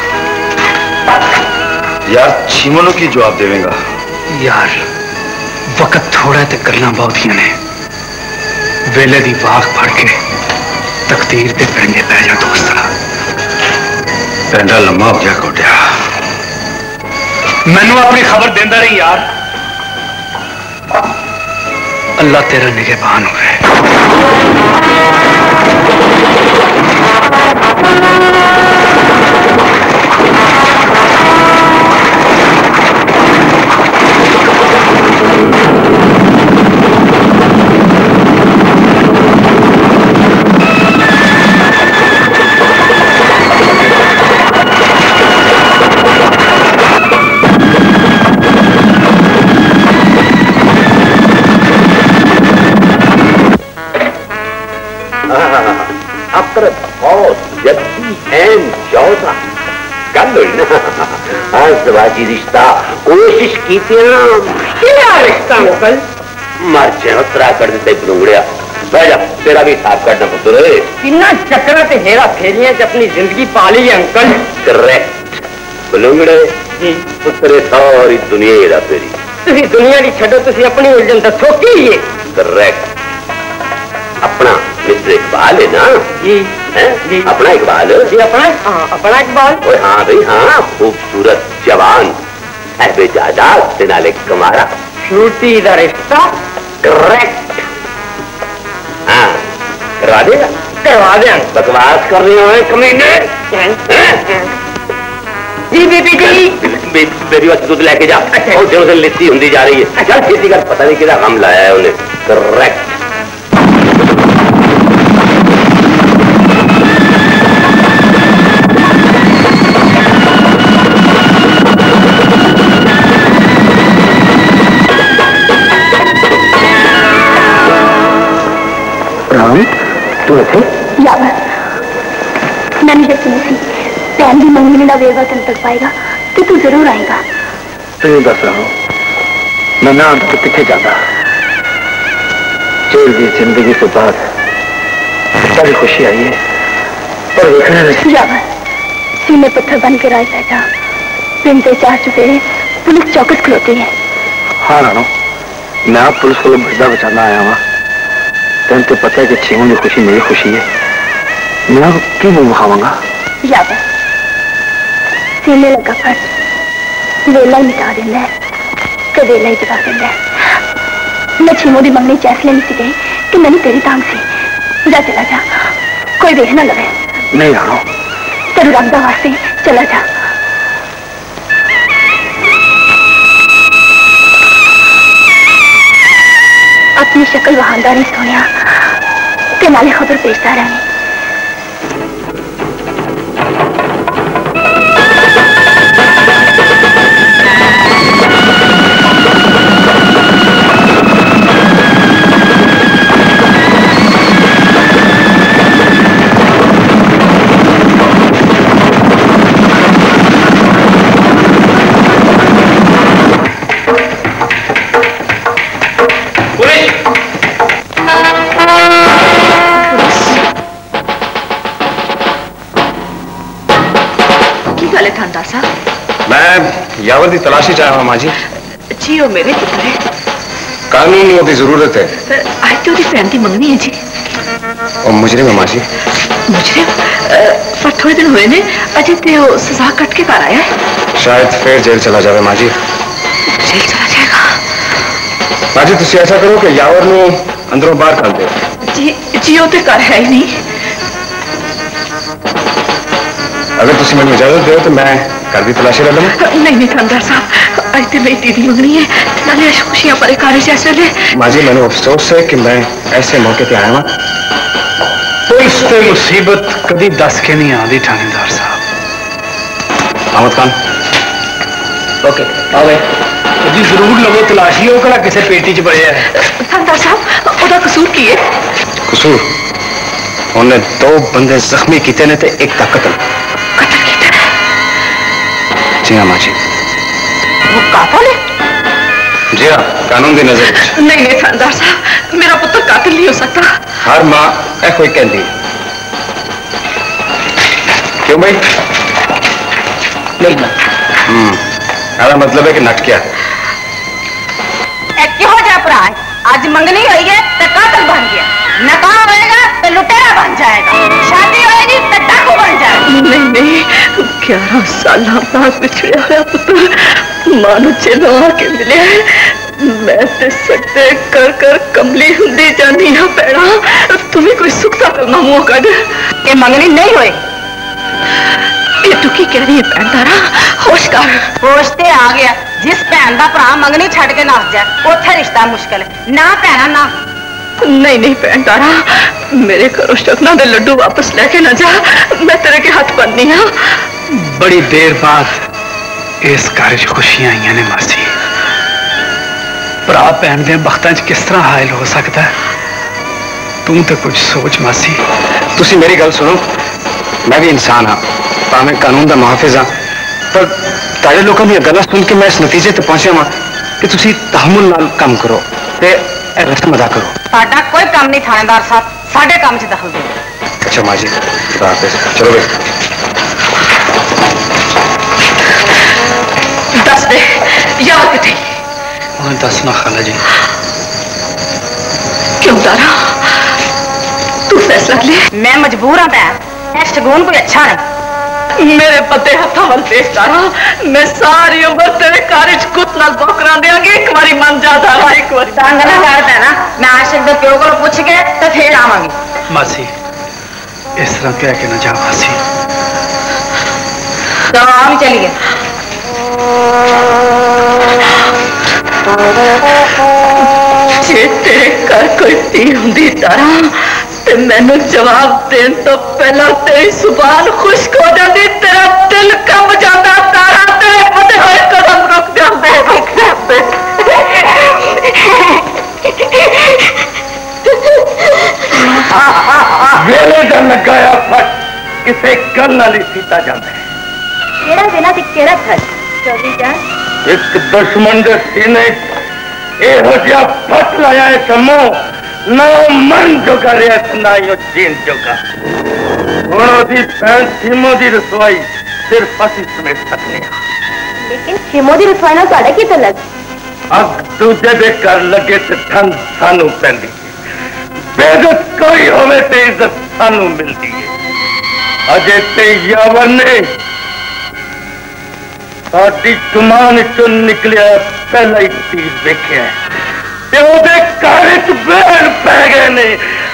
यार चिमो की जवाब देवेगा यार वक्त थोड़ा तो गल्लां बहुतियां ने वेले दी वाख फड़ के तकदीर ते पेंडे पै जा दोस्ता पेंडा लम्मा हो गया कोडिया मैनू अपनी खबर देंदा रही यार अल्लाह तेरा निगहबान होवे सवाजी रिश्ता कोशिश की रिश्ता अंकल मर चरा कर देते बुलूंगड़िया जा तेरा भी हिसाब करना पुत्र किन्ना चक्कर ते हेरा फेरियां अपनी जिंदगी पाली है अंकल करेक्ट बुलूंगड़े पुत्रे सारी दुनिया हेरा फेरी तुसी दुनिया की छो तुसी अपनी उलझन दसो की है करेक्ट अपना मिस्टर इकबाल है ना जी है जी अपना इकबाल जी अपना हाँ अपना इकबाल हाँ भाई हाँ खूबसूरत जवान बेजादा नाले कमारा छूटी का रिश्ता करेक्ट हाँ करवा देगा करवा दे बकवास कर रहे हो कमीने जी बेबी जी मेरी वक्त दूध लेके जा और जो से लिस्सी होती जा रही है चल किसी का पता नहीं किधर हम लाया है उन्हें करेक्ट राम तू इथे यावर मैंने यकीन सी भैन की मंगनी का वेरवा तेन तक पाएगा तो तू जरूर आएगा। तेन दस रहा मैं ना तो कितने जाता जेल की जिंदगी से बाद बड़ी खुशी आई है पर देखने यावर सीने पत्थर बन के राय बैठा पिंड के चार चुफेरे पुलिस चौकस खलोती है। हाँ रानो मैं आप पुलिस को बचदा बचाना आया वहां तेन तो पता है कि छीमों की खुशी मेरी खुशी है मैं क्यों मुंह बखावांगा। यावर सीने लगा फर्ज वेला ही मिटा देना है तो वेला ही जगा देना है। मैं छीमों की मंगनी च इसलिए नहीं सी गई कि मैंने तेरी तांग सी। जा चला जा कोई देख ना लगे। नहीं रानो तेरू रखदा वास्ते चला जा। अपनी शक्ल बहानदार नहीं सोनिया ते नाले खबर पेशदा रही। मैं यावर की तलाशी चाह मां जी। जी वो मेरे पुत्र है कानून की जरूरत है। आज तो उसकी भैन की मंगनी है जी। और मुजरिम है मां जी। मुजरिम पर थोड़े दिन हुए ने अजय ते वो सजा कट के घर आया है। शायद फिर जेल चला जाए मां जी। जेल चला जाएगा मां जी तुम ऐसा करो कि यावर नू अंदरों बाहर कर दो। जी जी वो तो घर है ही नहीं। अगर तुम मैंने इजाजत दो तो मैं घर की तलाशी ले लूंगा। नहीं नहीं थानेदार साहब अज तो मेरी दीदी मंगनी है नाले खुशियां परे कारज ऐसे ले। मां जी मैंने अफसोस है कि मैं ऐसे मौके पे आया हूं। पुलिस पे मुसीबत कभी दस के नहीं आती थानेदार साहब। अहमद खान ओके आ गए जी जरूर लवो तलाशी हो कड़ा किसी पेटी च बड़े है। थानेदार साहब ओदा कसूर की है? कसूर उन्हें दो बंदे जख्मी किए ने ते एक का कत्ल। जी हाँ माँ जी। वो कातिल है? जी हाँ कानून की नजर। नहीं नहीं थानेदार साहब मेरा पुत्र कातिल नहीं हो सकता। हर माँ ऐ कोई कहती क्यों भाई? नहीं ना हम्म मेरा मतलब है कि नट क्या क्यों जा भरा आज मंगनी हुई है तो कातिल बन गया नकाह होएगा तो लुटेरा बन जाएगा शादी होएगी तो डाकू बन जाएगा। नहीं नहीं ग्यारह साल बाद बिछड़िया हुआ पुत्र मानो चेलो आके मिले मैं ते सकते कर कर कमली हुंदी जानी है पैड़ा तुम्हें कोई सुखता करना मुंह कद ये मंगनी नहीं हुई। ये तू की कह रही है भैन तारा होश कर। होश ते आ गया जिस भैन का भरा मंगनी छड़ के नस जाए उथे रिश्ता मुश्किल है ना भैना ना। नहीं नहीं भैन तारा मेरे घरों शगना दे लड्डू वापस लेके ना जा मैं तेरे के हाथ बननी हाँ। बड़ी देर बाद इस घर च खुशियां आई ने मासी भरा भैन के बख्तां च किस तरह हायल हो सकता है तू तो कुछ सोच मासी। तुसी मेरी गल सुनो मैं भी इंसान हाँ भावें कानून का मुहाफिज हाँ पर तारे लोगों की गल्लां सुन के मैं इस नतीजे तक पहुंचा वां कि तुसी तहम्मुल नाल काम करो ते रस्म अदा करो। साडा कोई काम नहीं थानेदार साहब साडे काम च दखल दो। अच्छा माँ जी चलो भाई दस दे याद किथे? हाँ दसना खाला जी। क्यों तारा तू फैसला ले। मैं मजबूर हाँ भैन ऐ शगुन कोई अच्छा नहीं। मेरे पते हथा वाल पेश तारा मैं सारी उम्र तेरे कारज कुत नाल बकरा देंगी एक बारी मन जाता रहा एक बारी तंग ना कर पैना मैं आशिक दे प्यो को पूछ के तो फिर आवांगी। मासी इस तरह कह के ना जा मासी। तो हम चलिए जे तेरे घर कोई धी हुंदी तारा ते मैनू जवाब देन तो पहला तेरी जुबान खुश्क हो जाती तेरा दिल कंब जाता तारा तेरे पते होए कदम रुक जाते। वेले का लगाया फट किसे गल नाल सीता जाता है। केड़ा वेला ते केड़ा फट चौधरी जान? एक दुश्मन के सीने एहो जिहा फट लाया है समो ना मन जोगा रहा ना ही जीन जोगा। हुण ओदी भैन सीमो दी रसवाई सिर्फ असीं समेट सकने। लेकिन सीमो दी रसवाई नाल तुहाडा की तलक? अग दूजे दे घर लगे ते ठंड सानू पैंदी बेइज्जत कोई होवे ते इज्जत सानू मिलती है। अजे ते यावर ने साडी गुमान चो निकलिया पहला ही तीर देखिया ते ओदे घर च बैल पै गए ने।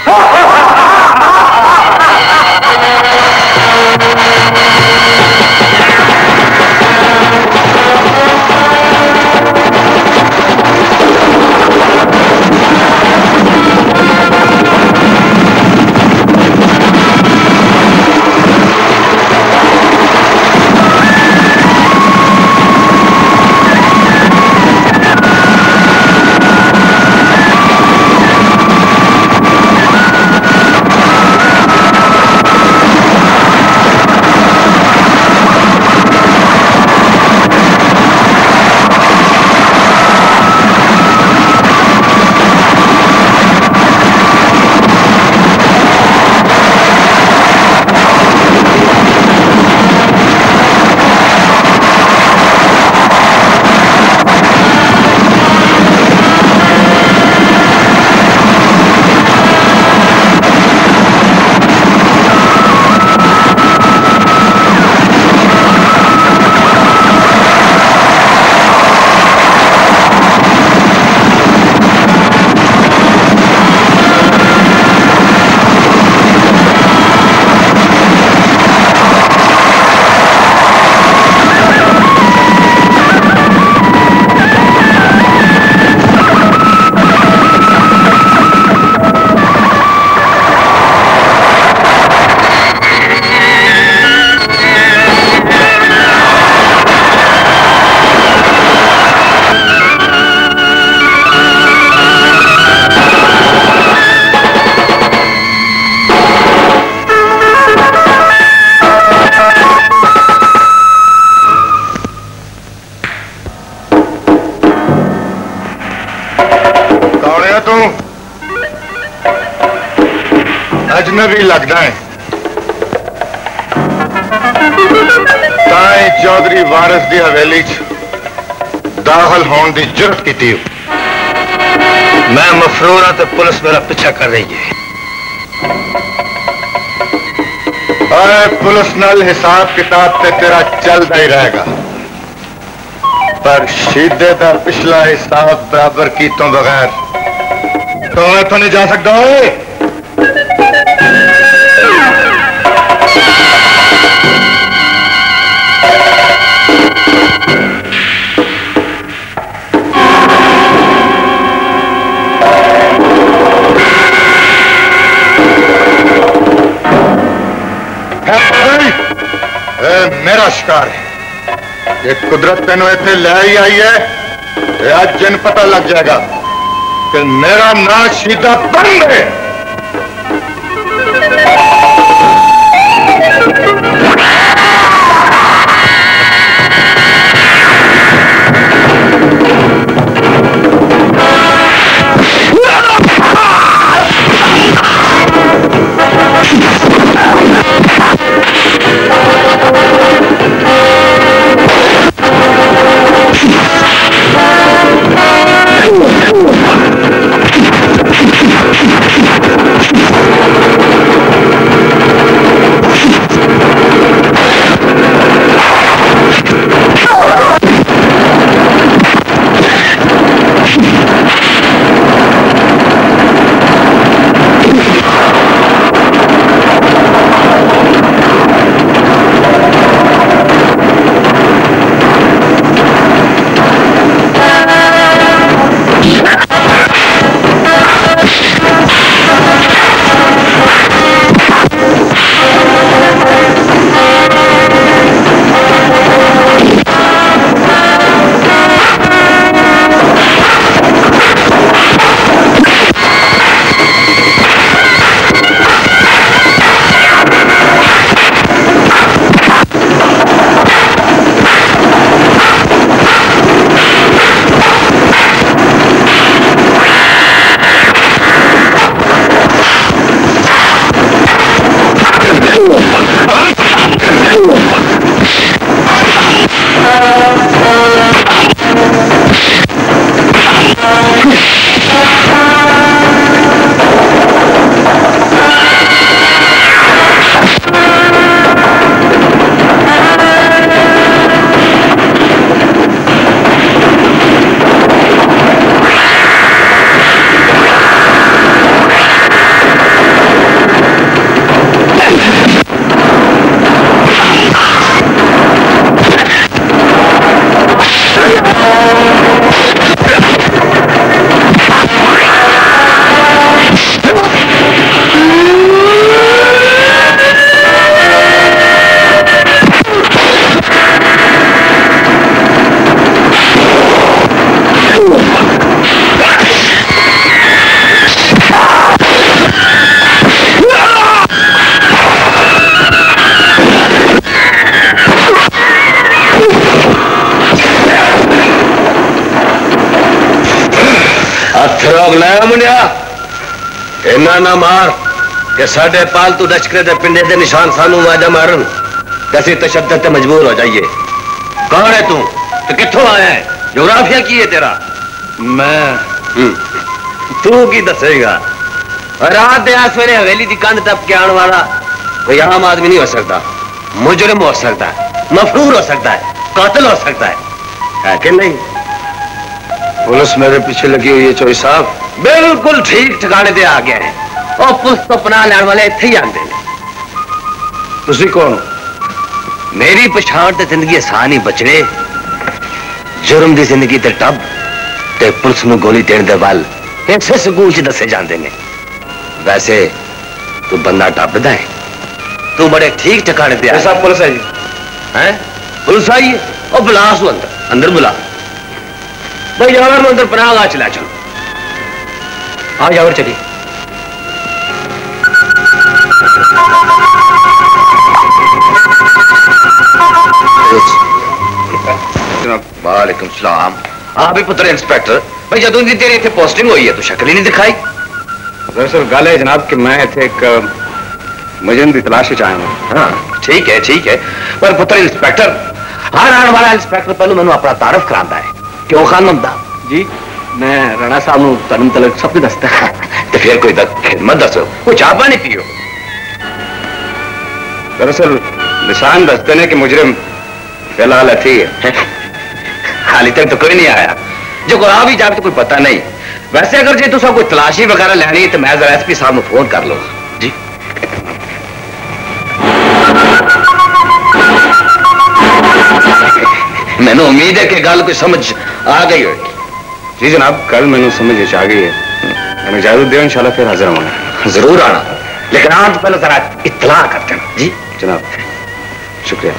अजनबी लगता है ताए चौधरी वारिस की हवेली दाखिल होने की जुर्रत की। मैं मफरूर हाँ तो पुलिस मेरा पीछा कर रही है। अरे पुलिस नाल हिसाब किताब ते तेरा चलता ही रहेगा, पर शीदे का पिछला हिसाब बराबर की तो बगैर तो इतों नहीं जा सकता। है मेरा शिकार है, ये कुदरत तेन इतने ले ही आई है। आज जिन पता लग जाएगा कि मेरा नाम शीदा बंद है। Thank you. रोक लाया मुनिया, इन्ना ना मार कि साढ़े पालतू लश्करे दे पिंडे दे निशान सानू वाजा मारन, दसी तशद्दद ते मजबूर हो जाइए। कौन है तू? तो कित्थों आया है? जोग्राफिया की है तेरा? मैं तू की दसेगा? रात दे आस वेले हवेली की कंध टप के आने वाला कोई आम आदमी नहीं हो सकता। मुजरिम हो सकता है, मफरूर हो सकता है, कातिल हो सकता है, है कि नहीं? पुलिस मेरे पीछे लगी हुई है चौधरी साहब। बिल्कुल ठीक ठिकाने ते आ गया है। और पुलिस तो पनाह लैण वाले इत्थे ही आंदे ने। तुसी कौन? मेरी पछाण ते जिंदगी आसान ही बचड़े, जुर्म की जिंदगी ते टब ते पुलिस नूं गोली देने दे वल इसे स्कूल च दसे जांदे ने। वैसे तू बंदा टपदा है, तू बड़े ठीक ठिकाने ते आया। साहब पुलिस आई है? पुलिस आई है? और बुला सू अंदर, अंदर बुला भाई। यार अंदर पनाह गाह चला चलो। आओ यार चलिए। वालेकुम सलाम। हाँ भी पुत्र इंस्पेक्टर, भाई जदों की तेरी इतने पोस्टिंग हुई है तू शक्ल ही नहीं दिखाई। दरअसल गल है जनाब कि मैं इतने एक मुजरिम की तलाश च आया हूं। हाँ ठीक है ठीक है, पर पुत्र इंस्पेक्टर हर आने वाला इंस्पेक्टर पहले मैंने अपना तारफ कराता है। क्यों खान ममदा जी? मैं राणा साहब नूं तुहानूं तलक सब कुछ दसदा है। तो फिर कोई खिदमत दसो, कोई चाह पानी पियो। दरअसल निशान दसते ने कि मुजरिम फिलहाल अच्छी है। हाली तक तो कोई नहीं आया, जो कोई आ भी जाए तो कोई पता नहीं। वैसे अगर जी तुसा कोई तलाशी वगैरह लेनी है तो मैं जरा एस पी साहब को फोन कर लो जी। मैंने उम्मीद है कि गल कोई समझ आ गई होगी। जी जनाब, कल मैंने समझ आ गई है। मैं इजाजत दे इंशाल्लाह फिर हाजिर होना। जरूर आना, लेकिन आज पहले जरा इत्तला कर देना जी। जनाब शुक्रिया।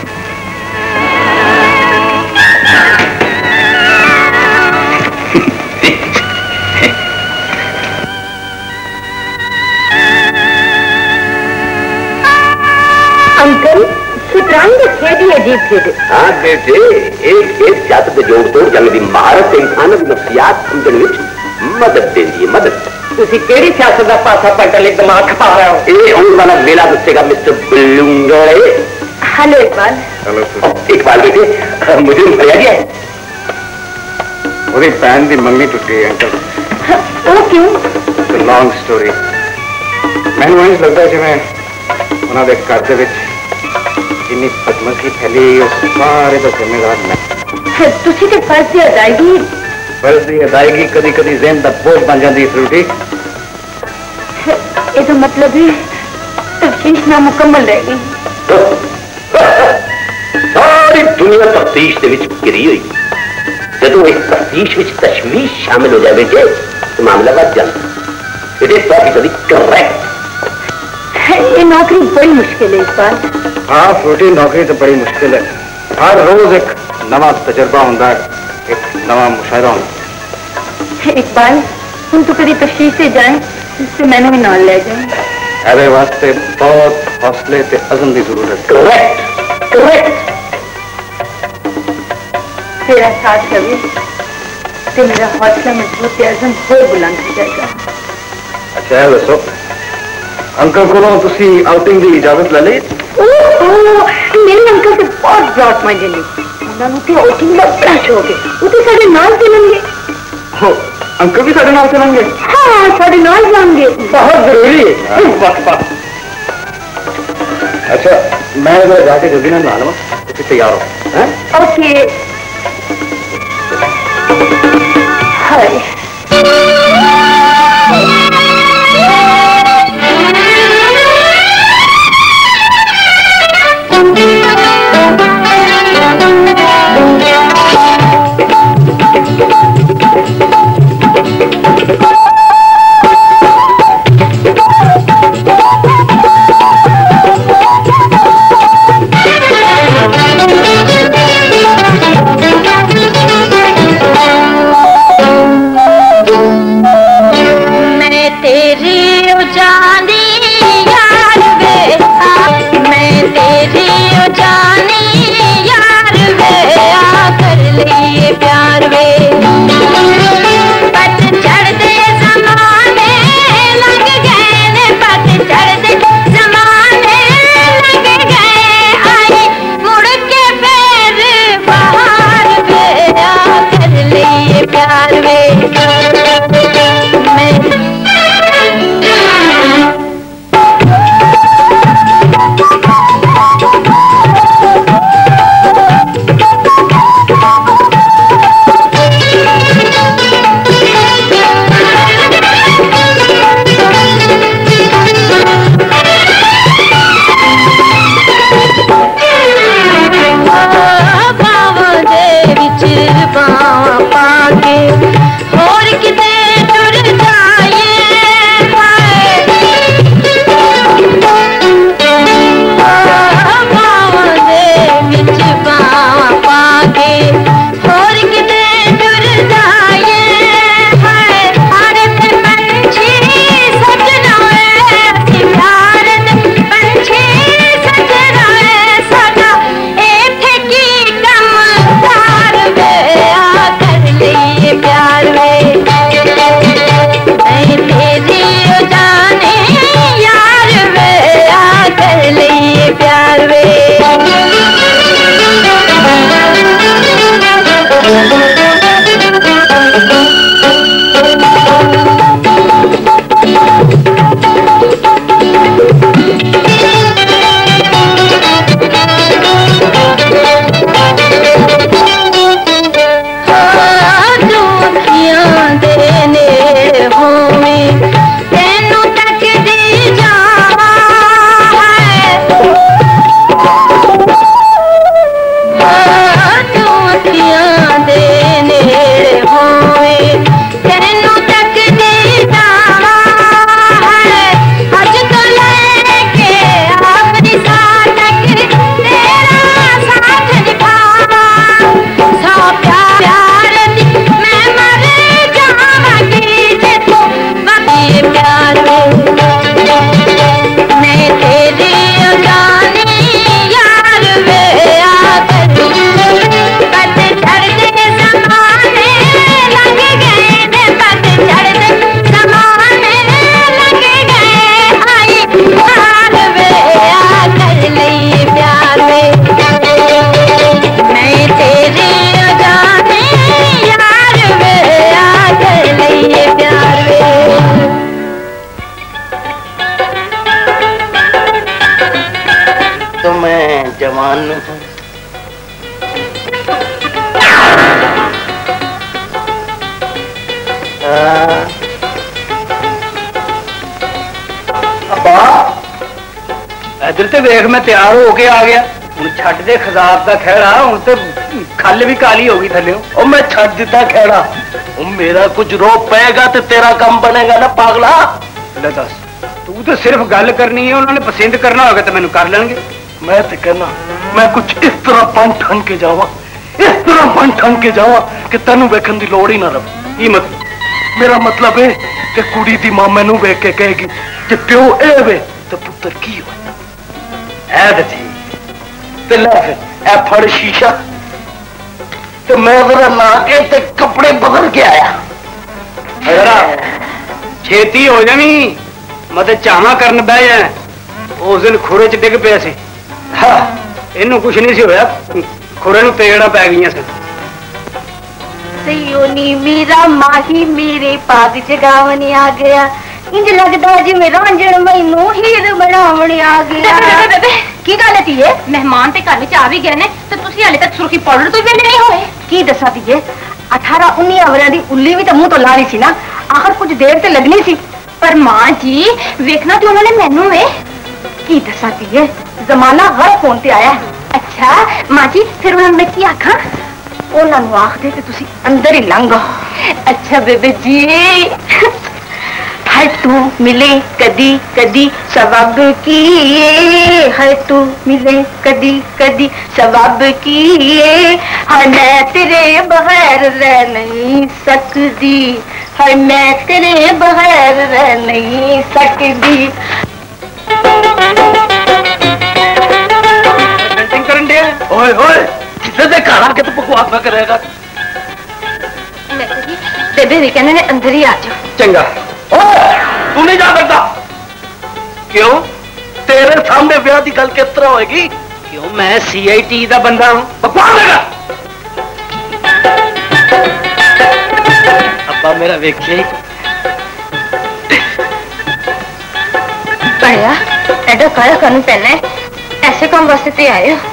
अंकल शतरंज खेडी अजीब खेड। हाँ बेटे, एक खेड सियासत जोड़ तोड़ जंग की महारत इंसान की नफ्सियात समझने में मदद देती है। मदद तुसी केड़ी सियासत का पासा पलटन ले दिमाग खपा रहे हो? ये आने वाला वेला दसेगा mister Balungde. Hello Iqbal. Hello Iqbal बेटे, मुझे फरिया गया है। वो भैन की मंगनी टुट गई है अंकल। वो क्यों? Long story. मैनू इंज लगता है जिवें उन्होंने घर के जिन्नी बदमशी फैली उस सारे का जिम्मेदार मैं। तुसी ते फर्ज की अदायगी फर्ज की अदायगी कभी कभी ज़हन का बोझ बन जाती है फ्रूटी। ये तो मतलब है तफ्तीश नामुकम्मल रह गई। सारी दुनिया तफ्तीश के विच घिरी हुई। जदों इस तफ्तीश विच तशवीश शामिल हो जाए तो मामला बढ़ जाता। It is perfectly correct. ये नौकरी बड़ी मुश्किल है इकबाल। हाँ फ्रूटी, नौकरी तो बड़ी मुश्किल है। हर रोज एक नवा तजर्बा होता है, एक नवा मुशाहिदा होता। इकबाल हम तो कभी तशरीफ से जाए इससे मैंने भी नाल ले जाए। ऐसे वास्ते बहुत हौसले ते अज़म की जरूरत है। Correct correct. तेरा साथ रहे तो मेरा हौसला मजबूत अज़म और बुलंद हो जाएगा। अच्छा है दसो अंकल को तुसी आउटिंग की इजाजत ले ली? मेरे अंकल से बहुत ब्रॉड माइंडेड ने। उन्होंने ते आउटिंग का बड़ा शौक है। वो तो साडे नाल चलेंगे। हो अंकल भी साडे नाल चलेंगे? हाँ साडे नाल जाएंगे। बहुत जरूरी है। वाह वाह। अच्छा मैं अगर जाके जल्दी ना नहा लूँ तो तैयार हो। ओके। हाय जवान इधर ते देख मैं तैयार होके आ गया हूं छड़ दे खजाब का खेड़ा हूं तो खल भी काली हो गई थले ओ मैं छड़ दिता खेड़ा ओ मेरा कुछ रोक पेगा तो तेरा काम बनेगा ना पागला ले दस तू तो सिर्फ गल करनी है उन्होंने पसंद करना होगा तो मैंने कर लेंगे मैं तो कहना मैं कुछ इस तरह बन ठन के जावा इस तरह बन ठन के जावा कि तेन वेखन की लोड़ ही ना रहे मतलब मेरा मतलब है कि कुड़ी दी मां मैनू वेख के कहेगी कि प्यो ए वे तो पुत्र की हो ऐ ते लै फिर ऐ फड़ शीशा तो मैं जरा ना के ते कपड़े बदल के आया जरा छेती हो जानी मत चावा करन बह जाए उस दिन खुरे च डिग पे सी हाँ इनू कुछ नहीं सी होया खुरे नू तेड़ा पै गई सन सयोनी मेरा माही मेरे पाग जगावन आ गया इंज लगदा जिवें रांझण मैनू हीर बनावन आ गया की गल है मेहमान ते घर विच आ भी गए ने ते तुसीं हाले तक सुर्खी पाउडर तो वेले नहीं होए की दसा दिए अठारह उन्नीस अवरियां दी उल्ली भी तो मुंह तो ला रही सी ना आखिर कुछ देर ते लगनी सी पर मां जी वेखना तो उन्होंने मैनू है की दसा दिए जमाना हर फोन ते आया अच्छा मां जी फिर उन्होंने की आखा उन्होंने आखदे ते तुसीं अंदर ही लंघो अच्छा बेबे जी है तू मिले कदी कदी सबब की है तू मिले कदी कदी सबब की है मैं तेरे बगैर रह नहीं सकती है मैं तेरे बगैर रह नहीं सकती ओए ओए किसे दे घर आके तो बकवास ना करेगा बेबे भी कहने ने अंदर ही आ जाओ चंगा तू नहीं जा सकता क्यों तेरे सामने ब्याह की गल किस तरह होगी क्यों मैं सी आई टी का बंदा हूं बकवास लगा अब्बा मेरा वेखिए बढ़िया एडा काला कानून पहना है ऐसे काम वास्ते ते आए हो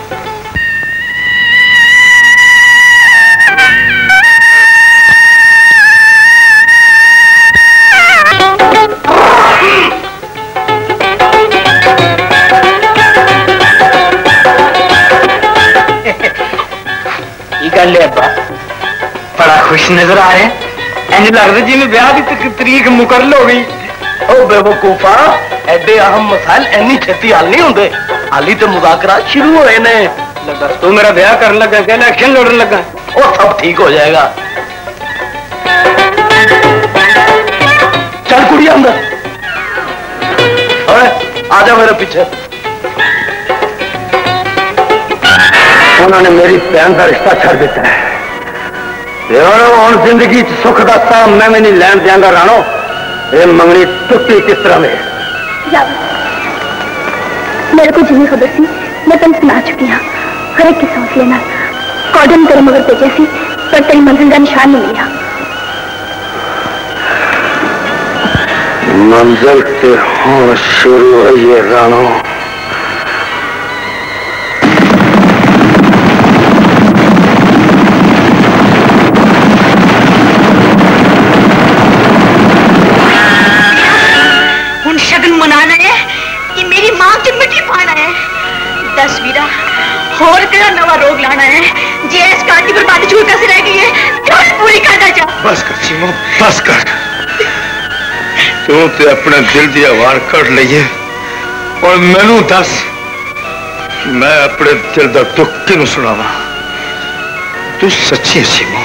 गल है अब्बा बड़ा खुश नजर आ रहे हैं इंज लगता जी मैं ब्याह की तरीक मुकरल हो गई ओ बेवकूफा एडे अहम मसाइल इन्नी छेती हल नहीं होंगे हाली तो मुज़ाकरा शुरू होए ने दस तू मेरा ब्याह करने लगा क्या इलेक्शन लड़न लगा ओ सब ठीक हो जाएगा चल कुड़ी अंदर आ जा मेरे पीछे उन्होंने मेरी बहन का रिश्ता छड़ दिता है और जिंदगी सुख का साह मैं भी नहीं लैन देंगा राणो ये मंगनी टुटी किस तरह में मेरे को जिन्नी खबर थी मैं तुम सुना चुकी हूँ हर एक की सोच लेना कॉर्डन तेरे मगर भेजे सी पर तेरी मंजिल का निशान नहीं मिला मंजिल से हाँ शुरू हुई है राणो और तेरा नवा रोग लाना है जे इस कांटी पर बात छूट कैसे रह गई है क्यों पूरी करना चाह बस कर सीमो बस कर तू तो अपने दिल की आवाज कट लीए और मैनू दस मैं अपने दिल का दुख किनू सुनावा तू सच्ची सीमो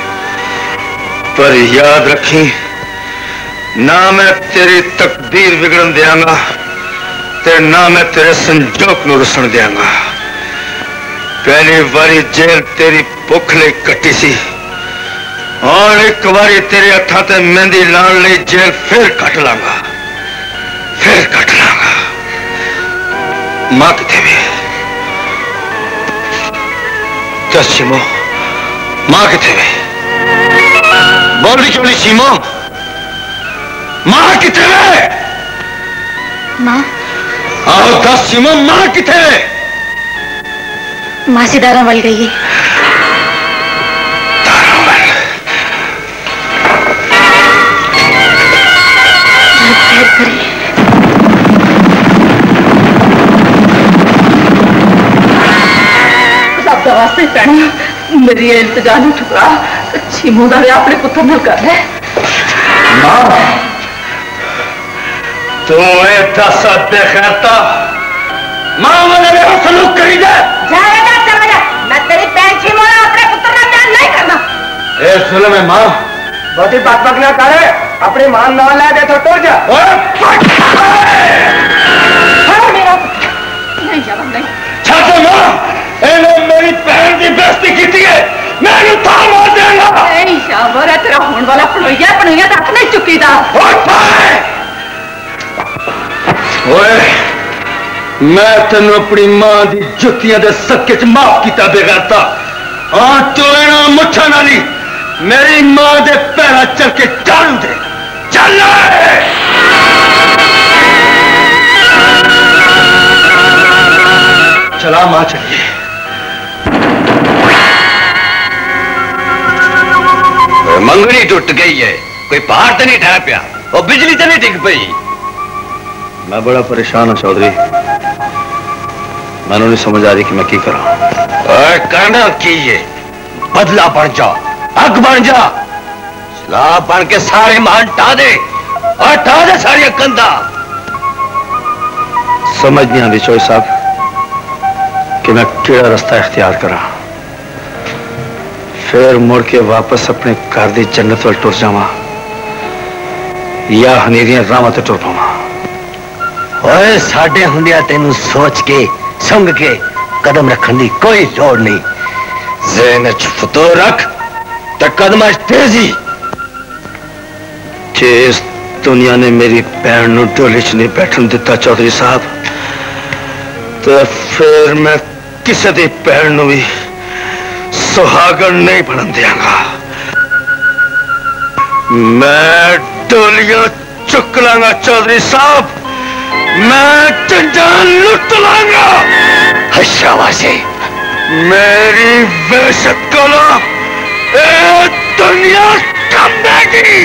पर याद रखी ना मैं तेरी तकदीर बिगड़न देंगा ते ना मैं तेरे संजोग नू रुसन देंगा पहली बारी जेल तेरी भुख ले कटी सी और एक बारी तेरे हथा ते मेहंदी लाने ले जेल फिर कट लांगा फिर कट लांगा मां किथे भी दस सीमो मां किथे भी बोल रही क्यों नहीं सीमो मां किथे वे मां आओ दस सीमो मां किथे मासी दारावल गई है। वास्ते पैना मेरी इल्तजा नहीं ठुकरा, छीमू का विआह अपने पुत्र नाल कर ले। मां तू ऐसा सत्य कहता मां वाले भी सलूक करी दे। जाएगा चला जा, मैं तेरी पैर छीमूंगा, अपने पुत्र नाल प्यार नहीं करना। ए सुन में मां बहुती बात बक ना करे, अपनी मां ना ले दे तो टुर जा। मेरा नहीं जावा नहीं छातो मां एने मेरी बहन की बेइज्जती की है, मैंने था मार देगा। नहीं शाबाश है तेरा होने वाला पनोइया पनोइया तक नहीं चुकी था। ओए मैं तेन अपनी मां की जुतियां दे सके च माफ किया बेगरता। हाँ तू ना मुठा नाली मेरी मां दे पैरा चल के चालू दे चल। चला मां चलिए। मंगनी टूट गई है, कोई पहाड़ तो नहीं ढह पिया और बिजली तो नहीं डिग पई। मैं बड़ा परेशान हूं चौधरी, मैंने नहीं समझ आ रही कि मैं की करा। करना की है, बदला बन जा, अग बन जा, सलाह बन के सारे मान टा दे और टा दे सारी कंधा। समझ नहीं आती चौधरी साहब कि मैं केड़ा रास्ता इख्तियार करा, फिर मुड़ के वापस अपने घर की जन्नत वाल टुर जावा या हनेरियां रावां ते टुर पावां। ओए साडे हुंदिया तेनू सोच के संग के कदम रखने की कोई लोड़ नहीं। ज़हन च फतूर रख तो कदम तेजी। जे इस दुनिया ने मेरी भैन नूं डोली च नहीं बैठन दिता चौधरी साहब, तो फिर मैं किसी दी भैन नूं भी सुहागन नहीं बनन दियांगा। मैं डोलियां चुक लांगा चौधरी साहब, मैं झंडा लुट लांगा। हशावासे मेरी वहशत को ए दुनिया कंबेगी।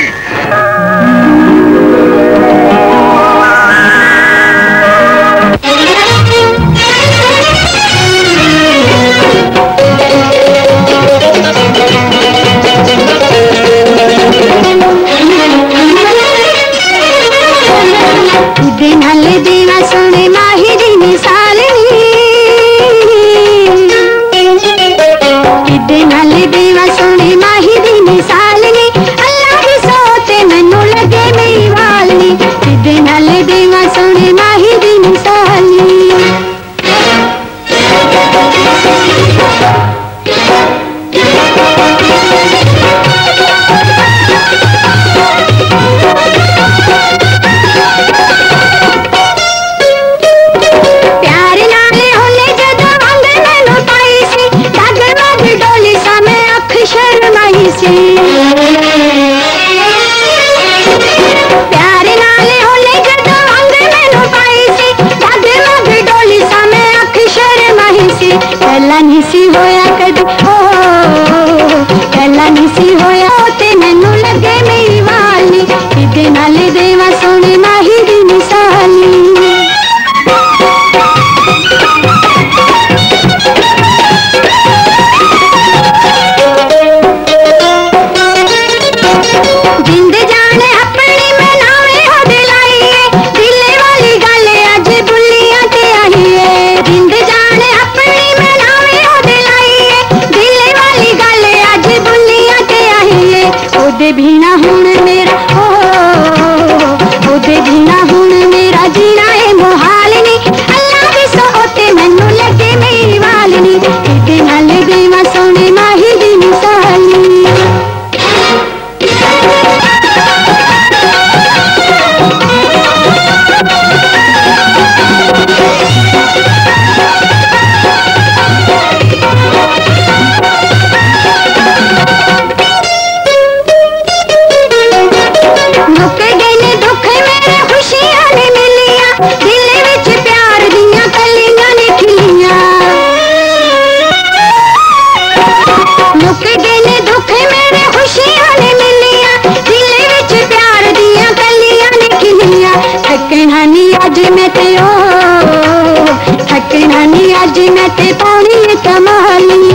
नल दीवा सुने माही दी मिसाल नल दीवा सुने माही दी मिसाल नी अल्लाह की सोचे मैनू लगे मेरी वालनी। नल दीवा सुने माही दी मिसाल प्यारे नाले होले जदों अंग मैनू पाई सी, जादे मग डोली सा मैं अख शर्माई सी। पहला नहीं सी होया कदी ओ, पहला नहीं सी होया ते मैनू लगे मेरी वाली। इदे नाले देवा सोने माही दी मिसाली। दिल वाली गल अज बुलियां ते आई है, जिंद जाने अपनी मैं नावे हो दिलाई अज मैं ते पानी कमाली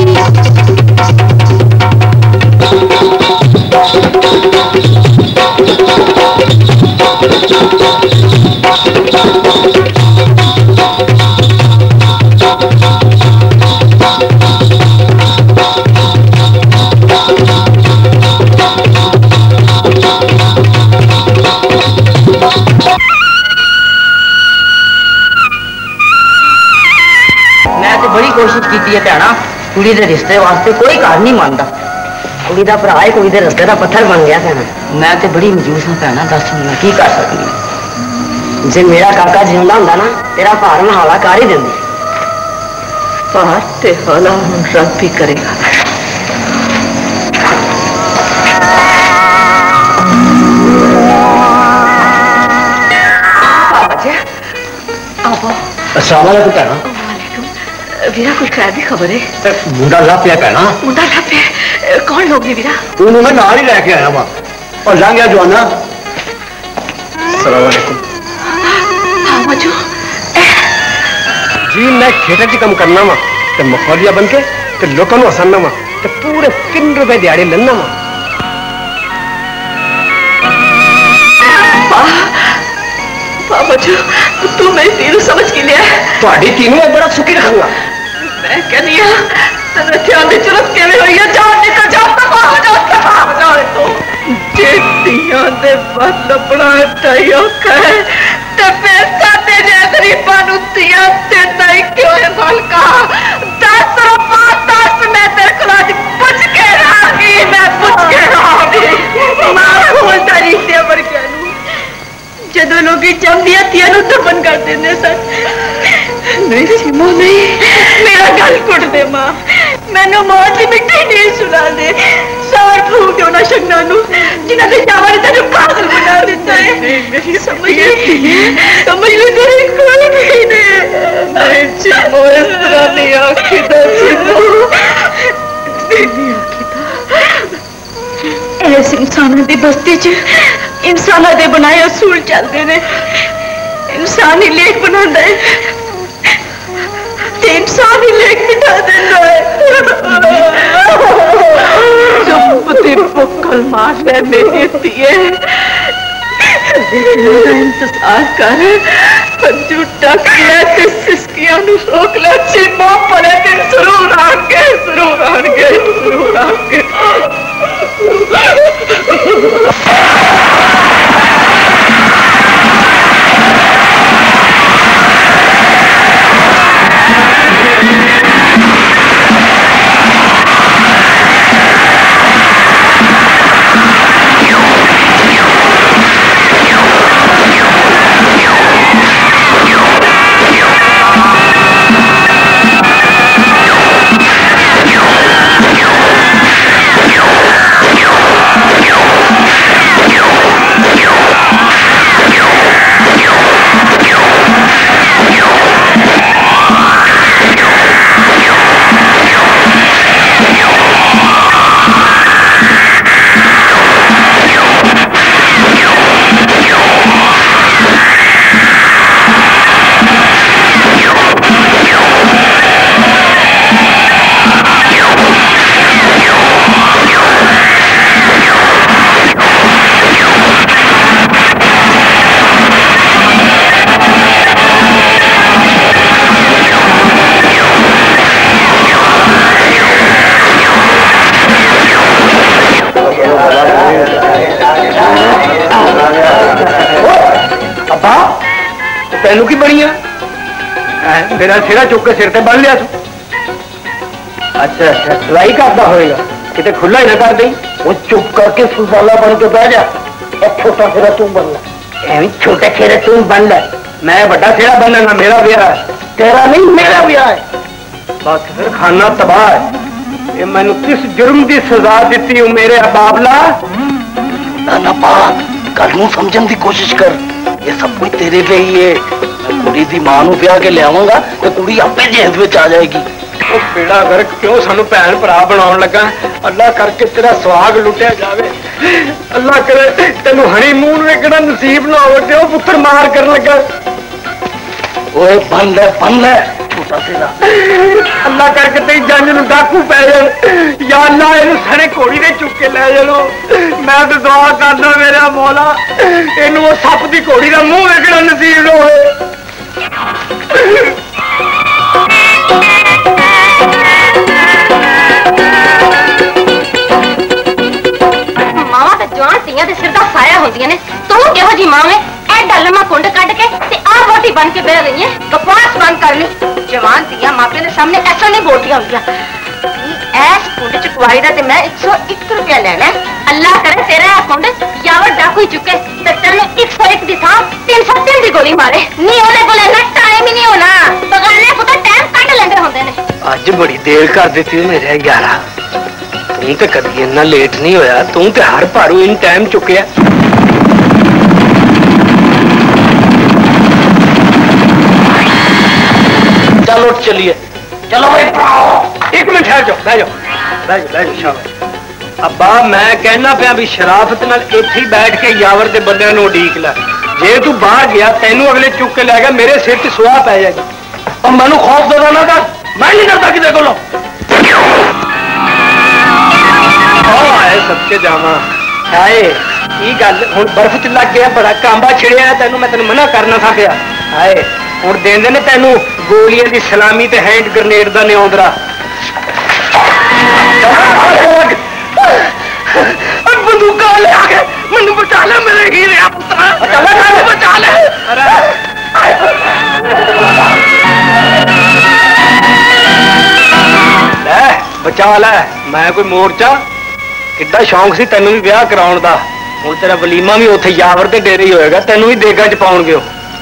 बड़ी कोशिश की है भैना कुड़ी दे रिश्ते वास्ते कोई घर नहीं मानता कुड़ी दा भरा है कुड़ी दे रस्ते दा पत्थर बन गया भैना मैं ते बड़ी मजबूर हाँ भैना दस मैं की कर सकती जे मेरा काका जिंदा हुंदा ना तेरा भार मैं हौला कर ही देंदी भार ते हौला हुण रब भी करेगा अस्सलाम वालेकुम भैना वीरा कुछ खैर की खबर है मुंडा ला पिया कहना मुंडा ला पिया कौन लोग ने वीरा तू मैं नाल ही लेके आया वहां और लंघ गया जवाना अस्सलाम वालेकुम हाँ मजू जी मैं खेतर च कम करना वा ते मखौलिया बन के ते लोकां नूं हसाना वा ते पूरे तीन रुपए दिहाड़ी लन्ना वा मजू तू मेरी तीनों समझ के लिया ਤੁਹਾਡੀ तीनों मैं बड़ा सुखी रखूंगा मैं कहनी हां तेरे ध्यान दी जरूरत केवे होई है जान निकल जा तबाह हो जा तबाह हो जा तो जे दियां दे बस लपड़ा ताई औखा है ते पैसा दे जे गरीबां नूं दियां ते नहीं क्यों है मालका दस रुपया दस मैं तेरे कोल आज पूछ के रहांगी मैं पूछ के रहांगी मां खोल तारी ते वर्गियां नूं जदों लोग जमदियां तियां नूं दफन कर देंदे सन नहीं सीमो नहीं मेरा गल घुट दे मां मैनू मौत की मिट्टी नहीं सुना दे सार फूक दो ना शगना नू जिन्हां दे जावां ने तेनू पागल बना दिता है मेरी समझ समझ ले तेरी कोई नहीं ने नहीं सीमो इस तरह नहीं आखिदा सीमो नहीं आखिदा ऐसे इंसानों की बस्ती च इंसानों के बनाए असूल चलते ने इंसान ही लेख बनाता है इंसान ही लेख मिटा देता है चुप ते पुक्कल मार ले मेरी तिए इंतजार कर झूठा किया ते सिसकियां नू रोक ले चिम्मा पड़े दिन जरूर आएंगे जरूर आएंगे जरूर आएंगे तेनू की बनी है मेरा सिरा चुक के सिर ते बन लिया तू अच्छा अच्छा सिलाई करता होएगा किते खुला ही ना कर दी वो चुप करके सुसाला बन के बह जा छोटा सिरा तू बन ले छोटे सिरे तू बन ले मैं बड़ा सिरा बनना ना मेरा ब्याह है तेरा नहीं मेरा ब्याह है बस फिर खाना तबाह है ये मैनू किस जुर्म की सजा दी हूँ मेरे बाबला ना बात गल नूं समझण की कोशिश कर ये सब कुछ तेरे पे ही है कुड़ी दी मां नूं ब्याह के लियावांगा तो कुड़ी आपे जेल में आ जाएगी बेड़ा गर्क क्यों सानू भैन भरा बनाउण लगा अल्लाह करके तेरा सुहाग लुटिया जावे अल्लाह करे तेनू हनीमून वेखना नसीब ना हो ते ओ पुत्र मार करन लगा ओए बन ले बन ले पुता तेरा अल्लाह करके तेरी जंज नूं डाकू पै जान या अल्लाह इहनूं सने घोड़ी दे चुक के लै जानो मैं तो दुआ करदा मेरा मौला इहनूं वो सप दी घोड़ी दा मूंह वेखना नसीब होवे मावा ते जवान तियां दे सिर दा साया होंदियां ने तू किहो जी मां है एडा लम्मा कुंड कट के ते आ रोटी बन के बह गई है बकवास बंद कर ली जवान तियां मापे दे सामने ऐसा नहीं बोलदियां होंदियां ऐस कुंड च कुआई दा ते मैं एक सौ एक रुपया लेना अल्लाह करे तेरा आ कुंड यावर डाकू ही चुके ते तेरे एक सौ एक दी थां तीन सौ तीन दी गोली मारे नहीं ओने कोल इन्ना टाइम ही नहीं होना बगाने पुत्त टाइम कट लेंदे होंदे ने अज बड़ी देर कर देती मेरे यारा तू तो कभी इन्ना लेट नहीं होया तू तो हर भारू इन टाइम चुकया चलो चलिए चलो भाई एक मिनट ठहर जाओ बह जाओ बह जाओ बह जाओ शाबाश अब्बा मैं कहना पिया भी शराफत नाल इत्थे बैठ के यावर दे बंदे नूं उडीक लै जे तू बाहर गया तेनू अगले चुक के लै गया मेरे सिर च सुहा पै जाएगी और मैनू खौफ देना ना कर मैं नहीं डरदा किसी कोलों आए सबके जावा आए की गल हुण बर्फ च लग गया बड़ा कांबा छिड़िया तेनू मैं तेन मना करना था पिया आए हुण देंदे ने तेनू गोलियां दी सलामी ते हैंड ग्रेनेड दा न्योंदरा बंदूका ले आके मैनू बचा ले मेरे हीरे पुत्रा बचा ले ले बचा ले मैं कोई मोर्चा किड्डा शौक सी तेनू भी ब्याह कराउण दा हुण तेरा वलीमा भी उत्थे यावर ते डेरे ही होएगा तेनू भी देगा च पाउणगे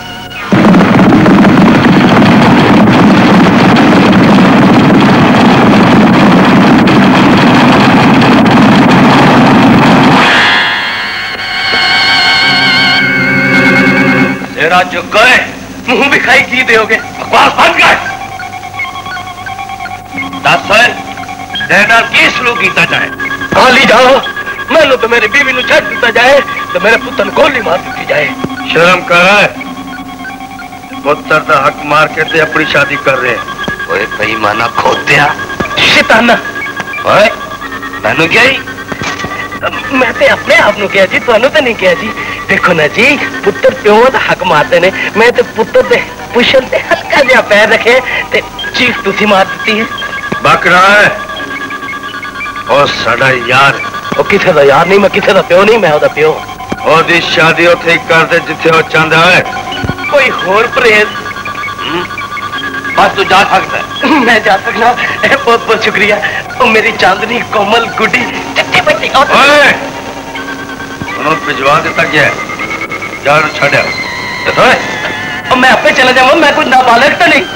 तेरा जो गए मुंह भी खाई की दोगे बकवास बंद कर दस तेरे की सलूक किया जाए खाली जाओ मैनू तो मेरी बीवी छड़ दिता जाए तो मेरे पुत्र गोली मार दी जाए शर्म कर पुत्र का हक मार के ते अपनी शादी कर रहे ओए बेईमाना खोतिया शैताना ओए मैनू क्या ही मैं ते अपने आप नू कहा जी तुहानू तो नहीं कहा जी देखो ना जी पुत्र प्यो का हक मारते ने मैं तो पुत्र दे पुछन ते हल्का जिहा पैर रखे ते चीख तुसी मार दी है बकरा है और साडा यार वो किसे दा यार नहीं मैं किसे दा प्यो नहीं मैं ओदा प्यो ओदी शादी उथे कर दे जिथे वो चाहता है कोई होर परहेज बस तू जा सकता है मैं जा सकना बहुत बहुत शुक्रिया ओ मेरी चांदनी कोमल गुड्डी चट्टी बच्ची ओए उन्होंने भिजवा दिता गया जा छड़िया और मैं आपे चला जाऊंगा मैं कोई नाबालिग तो नहीं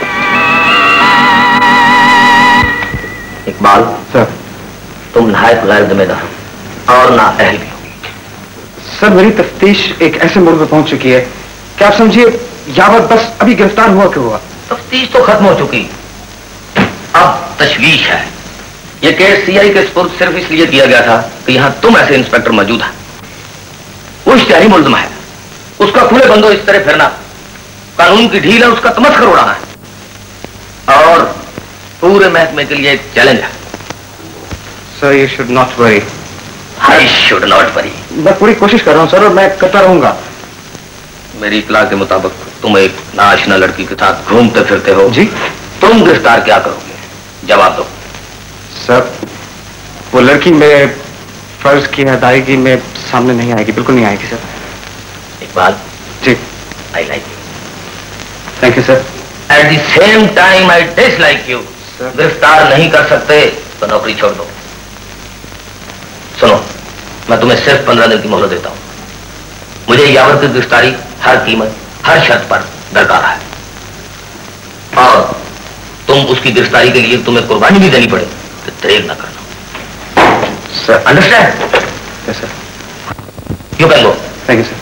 इकबाल सर तुम नहायत गैर जिम्मेदार और ना अहल भी हो सर मेरी तफ्तीश एक ऐसे मोड़ पर पहुंच चुकी है कि आप समझिए यावत बस अभी गिरफ्तार हुआ क्यों हुआ तफ्तीश तो खत्म हो चुकी अब तशवीश है यह केस सीआई के स्पुर्द सिर्फ इसलिए किया गया था कि यहां तुम ऐसे इंस्पेक्टर मौजूद हैं वो इश्तिहारी मुल्ज़िम है उसका खुले बंदो इस तरह फिरना कानून की ढील है उसका तमस्खुर हो रहा है और पूरे महकमे के लिए एक चैलेंज है sir you should not worry I should not worry मैं पूरी कोशिश कर रहा हूं सर और मैं करता रहूंगा मेरी इत्तला के मुताबिक तुम एक नाआशना लड़की के साथ घूमते फिरते हो जी तुम गिरफ्तार क्या करोगे जवाब दो सर वो लड़की मेरे फर्ज की अदायगी में सामने नहीं आएगी बिल्कुल नहीं आएगी sir Iqbal ji I like you thank you sir at the same time I dislike you गिरफ्तार नहीं कर सकते तो नौकरी छोड़ दो सुनो मैं तुम्हें सिर्फ पंद्रह दिन की मोहलत देता हूं मुझे यावर की गिरफ्तारी हर कीमत हर शर्त पर दरकार है और तुम उसकी गिरफ्तारी के लिए तुम्हें कुर्बानी भी देनी पड़े तो देर न करना sir understand yes sir you can go thank you sir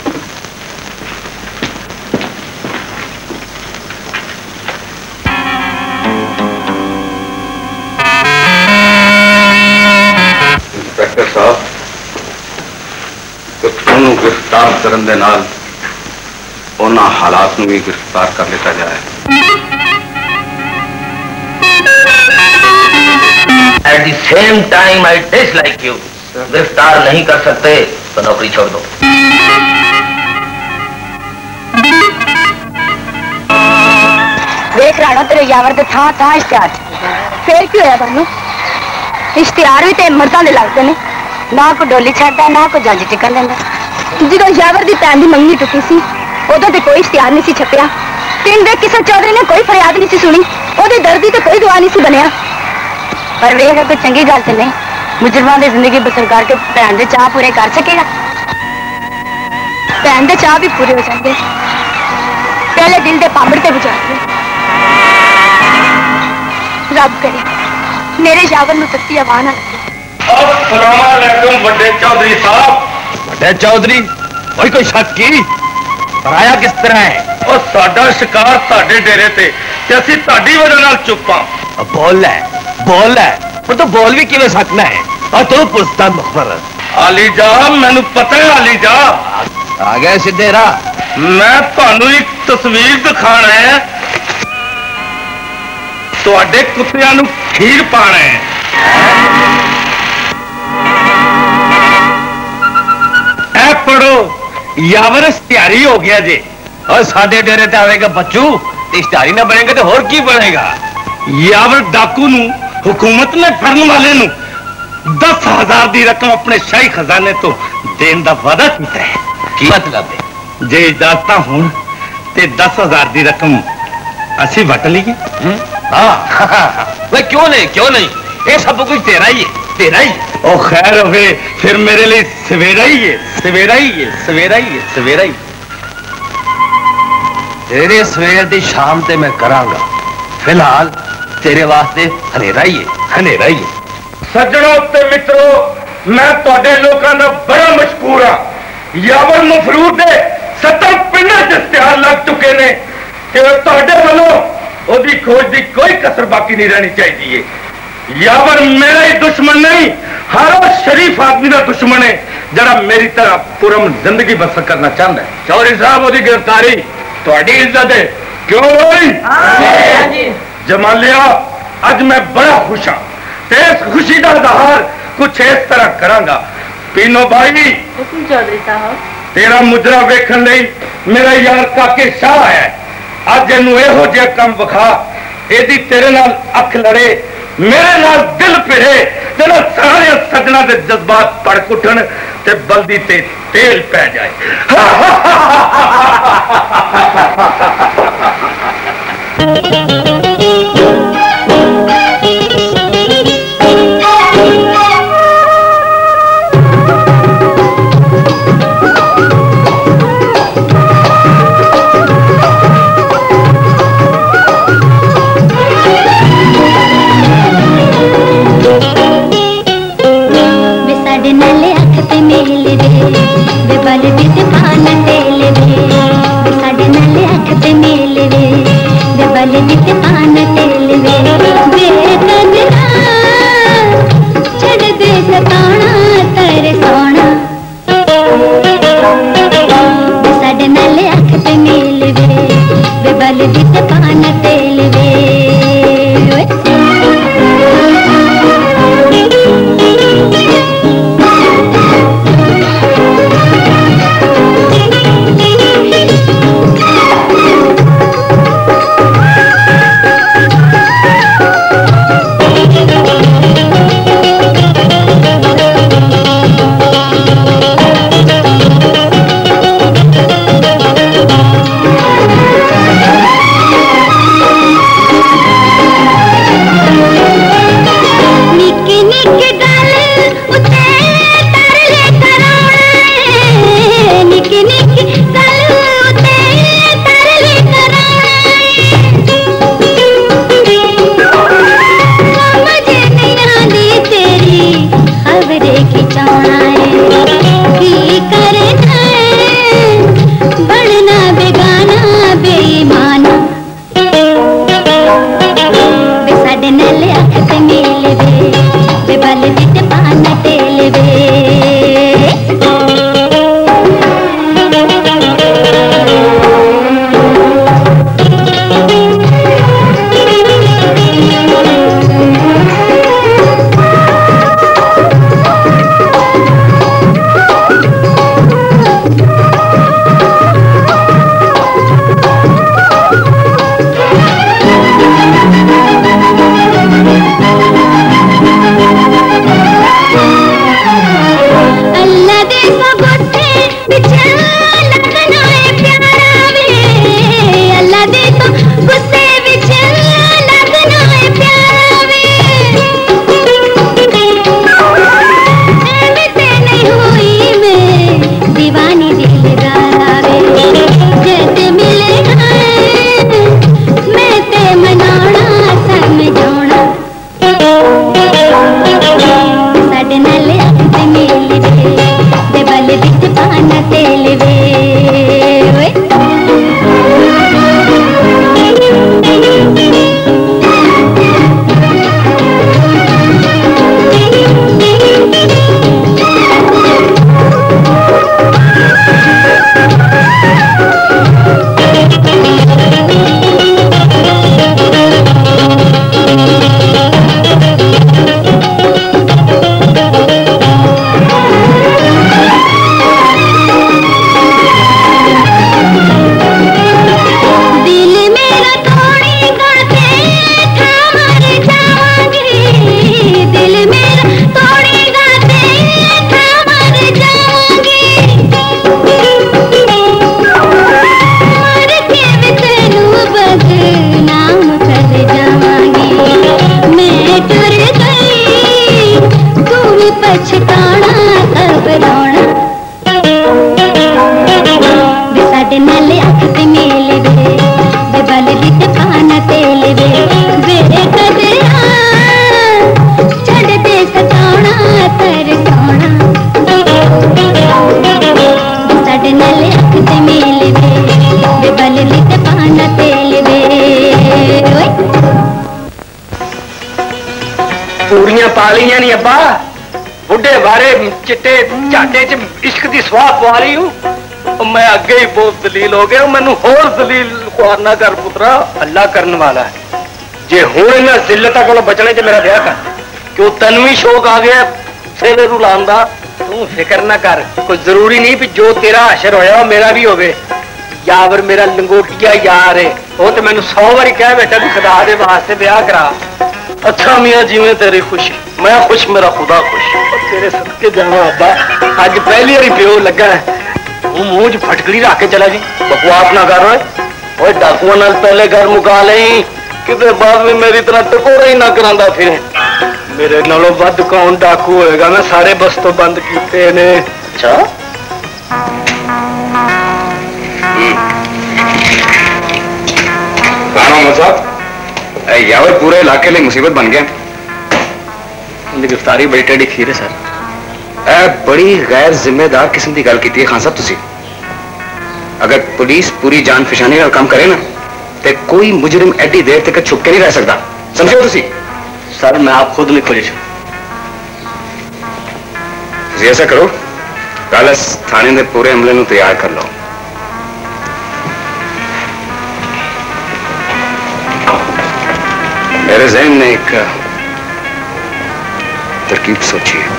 inspector साहब तो दोनों गिरफ्तार करन दे नाल उन्हां हालात नूं भी गिरफ्तार कर लेता जाए same time I dislike you. गिरफ्तार नहीं कर सकते तो नौकरी छोड़ दो। देख राणा तेरे यावर दे थां थां इश्तिहार फिर की होया बानू? इश्तिहार भी ते मर्दां दे लगदे ने, ना को डोली छड्डदा ना को जंज टिकन देंदा। ਜਦੋਂ यावर ਦੀ ਭੈਣ ਦੀ ਮੰਗਣੀ ਟੁੱਟੀ ਸੀ ਉਦੋਂ ਤੇ ਕੋਈ ਇਸ਼ਤਿਹਾਰ ਨਹੀਂ ਸੀ ਛਪਿਆ। ਪਿੰਡ ਦੇ ਕਿਸੇ ਚੌਧਰੀ ਨੇ ਕੋਈ ਫਰਿਆਦ ਨਹੀਂ ਸੀ ਸੁਣੀ, ਉਹਦੀ ਦਰਦੀ ਤੇ ਕੋਈ ਦੁਆ ਨਹੀਂ ਸੀ ਬਣਿਆ। ਪਰ ਵੇਖ ਕੋਈ ਚੰਗੀ ਗੱਲ ਤੇ ਨਹੀਂ, ਮੁਜਰਮਾਂ ਦੀ ਜ਼ਿੰਦਗੀ ਬਸਰ ਕਰਕੇ ਭੈਣ ਦੇ ਚਾਹ ਪੂਰੇ ਕਰ ਸਕੇਗਾ। ਭੈਣ ਦੇ ਚਾਹ ਵੀ ਪੂਰੇ ਹੋ ਜਾਂਦੇ, ਪਹਿਲੇ ਦਿਲ ਦੇ ਪਾਂਬੜ ਤੇ ਬੁਝਾ ਦੇ। ਰੱਬ ਕਰੇ ਮੇਰੇ यावर ਨੂੰ ਸੱਚੀ ਆਵਾਜ਼ ਨਾ ਲੱਗੇ। अस्सलाम वालेकुम बड़े चौधरी साहब। बड़े चौधरी कोई कोई शक की पर आया किस तरह है? और साडा शिकार साडे डेरे ते ते असीं ताडी वजह नाल चुप हां। बोल है बोल है पर तो बोल भी किवें सकना है और तू पुछता मुखबर। आली जा मैनू पता है आली जा आ गया सीधे राह। मैं तुहानू एक तस्वीर दिखाना है, तुहाडे कुत्तियां नू खीर पाना है। ऐ पढ़ो यावर इश्तिहारी हो गया जी। और साडे डेरे ते आवेगा बच्चू इश्तिहारी ना बनेगा तो और की बनेगा? यावर डाकू नू हुकूमत ने फड़न वाले नू दस हजार की रकम अपने शाही खजाने तो देन का वादा किया है। की मतलब है? जे इजाजत होन ते दस हजार की रकम असी वट लीए। हाँ वह क्यों नहीं क्यों नहीं, ये सब कुछ तेरा ही है तेरा ही। ओ खैर होवे फिर मेरे लिए सवेरा ही है सवेरा ही है सवेरा ही है सवेरा ही। तेरे सवेर की शाम ते मैं करांगा, फिलहाल तेरे वास्ते हनेरा ही है हनेरा ही है। सज्जनों ते मित्रों मैं तुहाडे लोकां दा बड़ा मशहूर हाँ। यावर मफरूर दे सत्तर पिंडां च इश्तिहार लग चुके ने कि तुहाडे वालों ओदी खोज दी कोई कसर बाकी नहीं रहनी चाहिए। यावर मेरा ही दुश्मन नहीं, हर वो शरीफ आदमी का दुश्मन है जरा मेरी तरह पुरम जिंदगी बसर करना चाहता है। चौधरी साहब ओदी गिरफ्तारी तुहाडी इज्जत है क्यों भाई? जमालिया अज मैं बड़ा खुश हाँ ते इस खुशी का इजहार कुछ इस तरह करांगा। पीनो भाई चौधरी साहब तेरा मुजरा वेखन लई मेरा यार काके शाह आया है। अज इनू इहो जिहा काम विखा एदी तेरे नाल अख लड़े मेरे नाल दिल पिड़े तेरा सारे सजना के जज्बात भड़क उठन ते बल्दी ते तेल पै जाए। बल बिच पान तेल वे साडे नाल अख ते मेल वे बल बिच पान तेल वे बेकदरा छड़ दे सताना तेरे सोना साडे नाल अख ते मेल वे बल बिच पान तेल वे। पा लिया नहीं अब्बा, बुढ़े बारे चिट्टे झाटे च इश्क की स्वाह पवा ली हूं। मैं अगे ही बहुत दलील हो गया, मैनू होर दलील खुआना कर पुत्रा। अल्लाह करने वाला है, जे हूं इन्हें जिल्लतां कोलों बचने च मेरा ब्याह कर, क्यों तेन भी शौक आ गया सेले नूं लाउण दा। तू फिक्र ना कर, कोई जरूरी नहीं भी जो तेरा हशर होया मेरा भी होवे। यावर मेरा लंगोटिया यार है, वो तो मैनू सौ बारी कह बैठा भी खुदा दे वास्ते ब्याह करा। अच्छा मियाँ जिवें तेरी खुशी, मैं खुश मेरा खुदा खुश। तेरे सदके जावा अब्बा, अज पहली बारी प्यो लगा है। तू मुंह च फटकड़ी रख के चला जी, बकवास ना कर। ओए डाकुआं नाल पहले घर मुका लई, किते बाद में मेरी तरह टकोरा ही ना करांदा फिरे। मेरे नालों वध कौन डाकू होएगा, मैं सारे बस तो बंद कीते ने। अच्छा यावर पूरे इलाके लिए मुसीबत बन गया। गिरफ्तारी बड़ी टेढ़ी खीर है सर। ए बड़ी गैर जिम्मेदार किस्म की गल की है खान साहब तुसी। अगर पुलिस पूरी जान फिशानी नाल काम करे ना तो कोई मुजरिम एडी देर तक छुप के नहीं रह सकता, समझो तुसी। सर मैं आप खुद नहीं पुलिस। ऐसा करो, कल इस थाने के पूरे अमले को तैयार कर लो। मेरे जहन ने एक तरकीब सोची है।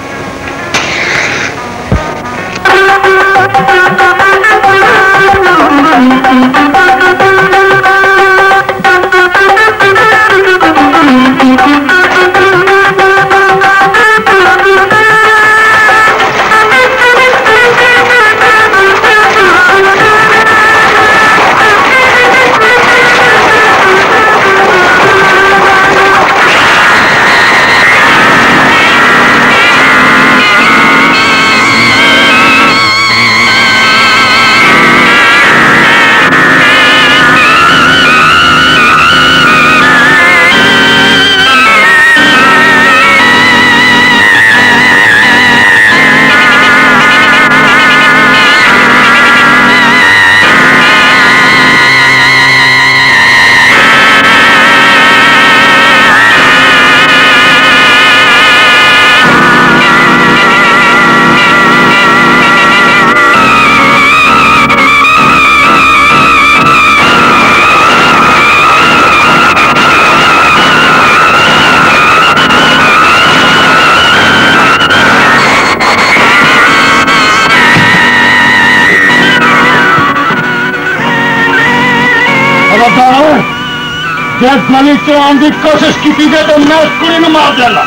जब गली चलाने की कोशिश की थी तो मैं उस कुड़ी ने मार देना।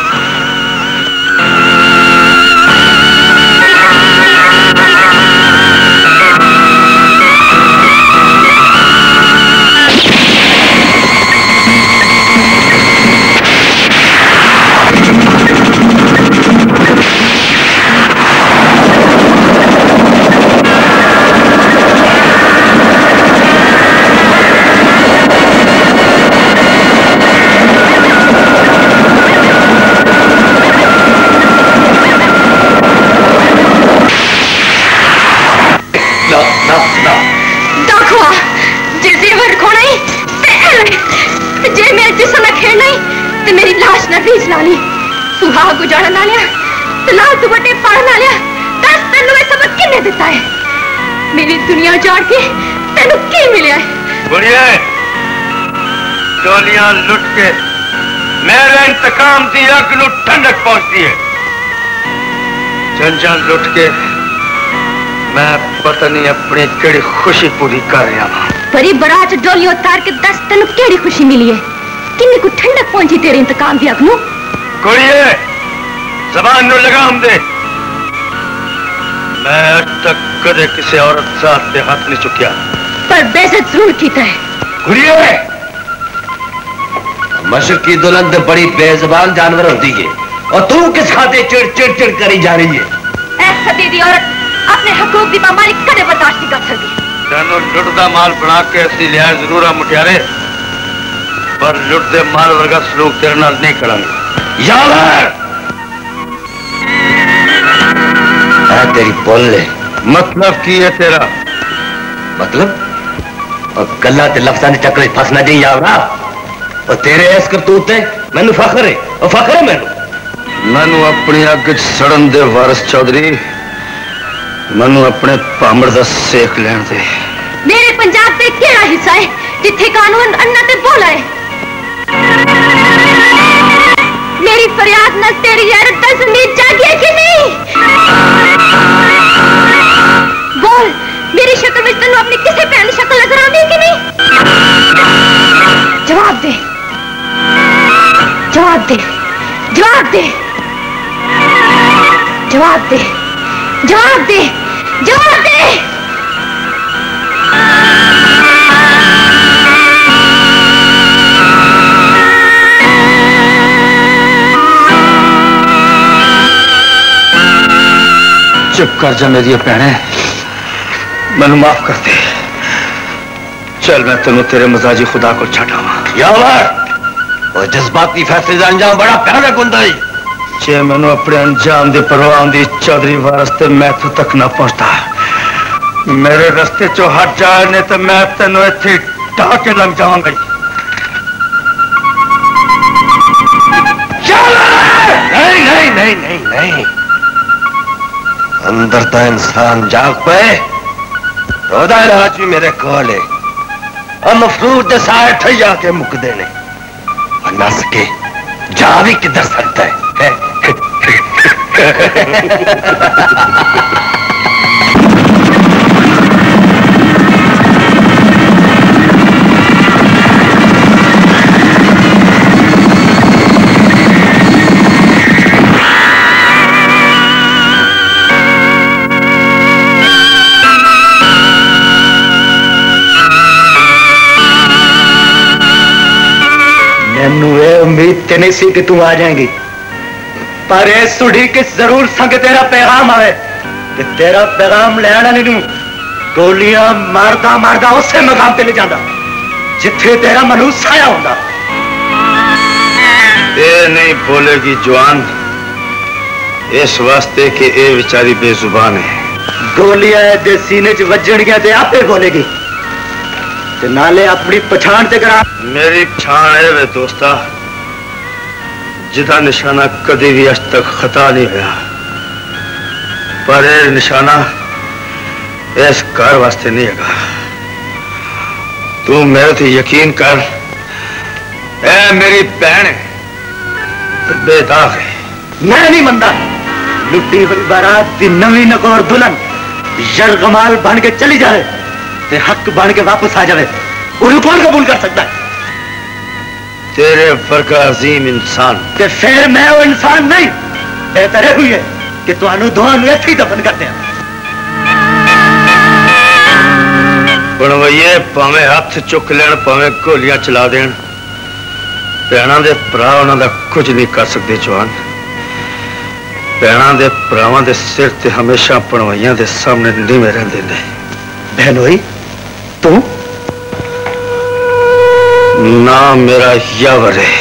सुहाग उजाड़ा ना लिया, लाल दुपट्टे पाड़ ना लिया, दस तेन सबक किन्ने दिता है? मेरी दुनिया उजाड़ के तेन की मिले? बुढ़िया चोलियां लुट के मेरे इंतकाम की अग नू ठंडक पहुंचती है। जंजा लुट के मैं पता नहीं अपनी केड़ी खुशी पूरी कर रहा हूं। बड़ी बरात डोली उतार के दस तेन केड़ी खुशी मिली है? किन्नी को ठंडक पहुंची तेरे इंतकाम की अग नू? कुड़िए जबान नु लगाम दे। मैं आज तक कदे किसी औरत साथ पे हाथ नहीं चुकिया, पर बेइज्जत जरूर कीता है। कुड़िए मशरक की दुल्हन तो बड़ी बेजबान जानवर होती है और तू किस खाते चिड़ चिड़ चिड़ करी जा रही है? ऐसा दीदी औरत अपने हकूक की पामाली कदे बर्दाश्त नहीं कर सकती। तेनों लुटदा माल बना के असली लिहाज जरूर आ मुटियारे, पर लुटदे माल वर्गा सलूक तेरे नाल नहीं करांगे। यावर तेरी बोल ले मतलब की है तेरा? मतलब और गल्ला ते लफ्जां दे चक्कर फसना जी यावरा। और तेरे ऐस करतूत है मैनू फखर है और फखर है मैनू। मैनू अपनी अग च सड़न दे वारिस चौधरी, मैनू अपने भामड़ दा सेक लैण दे। मेरे पंजाब से केड़ा हिस्सा है जिथे कानून अन्ना ते बोला है? मेरी फरियाद न तेरी गैरत दा ज़मीर जागी है कि नहीं? बोल, मेरी शक्ल में तेनू अपनी किसी भैन की शक्ल नजर आती है कि नहीं? जवाब दे, जवाब दे, जवाब दे, जवाब दे, जवाब दे, जवाब दे। चुप कर जा मेरी भैने, मैनू माफ कर दे। चल मैं तेनों तेरे मजाजी खुदा को छटावा। यावर और जज्बाती फैसले का अंजाम बड़ा प्यारा गुंदा है। जे मैनू अपने अंजाम की परवाह दी चौधरी वास्ते मैं तू तक ना पहुंचता, मेरे रस्ते चो हट जाए ने तो मैं तेनों इत्थे ढा के लंघ जावांगा। नहीं नहीं नहीं नहीं नहीं, अंदर तो इंसान जाग पे रोदा इलाज भी मेरे कोल है। हम मफरूद दे सारे ठैया के मुक देने और नस के जा भी किधर सकता है, है? मैनू ये उम्मीद ते नहीं सी कि तू आ जाएगी, पर ये सुड़ी कि जरूर संग तेरा पैगाम आवे। ते तेरा पैगाम ले आना नहीं, गोलियां मारदा मारदा उसे मकाम ते ले जाता जिथे तेरा मनूस छाया होता। ये नहीं बोलेगी जवान, इस वास्ते कि ये बेचारी बेजुबान है। गोलियां दे सीने च वजन गया ते आपे बोलेगी ते नाले अपनी पछाण ते करा। मेरी पछाण है वे दोस्ता, जिदा निशाना कभी भी अज तक खता नहीं होया, पर यह निशाना इस घर वास्ते नहीं है। तू मेरे ते यकीन कर, ए मेरी भैन है, बेदाग है। मैं नहीं मनता। लुट्टी हुई बारात की नवी नगौर दुल्हन यरगमाल बन के चली जाए ते हक बन के वापस आ जाए, उन्हें कौन कबूल कर सकता है? तेरे वर्गा अजीम इंसान। ते फिर मैं वो इंसान नहीं, बेहतर हुई है कि तुहानू दोहां नूं इत्थे ही दफन करते हैं। बनवइए भावें हाथ चुक लैन, भावें गोलियां चला देन, भैणां दे भरा उन्हां दा कुछ नहीं कर सकते जवान। भैणां दे भरावां दे सिर ते हमेशा बनवइयां दे सामने नीवें रहिंदे ने। बहनोई तू ना मेरा यावर है,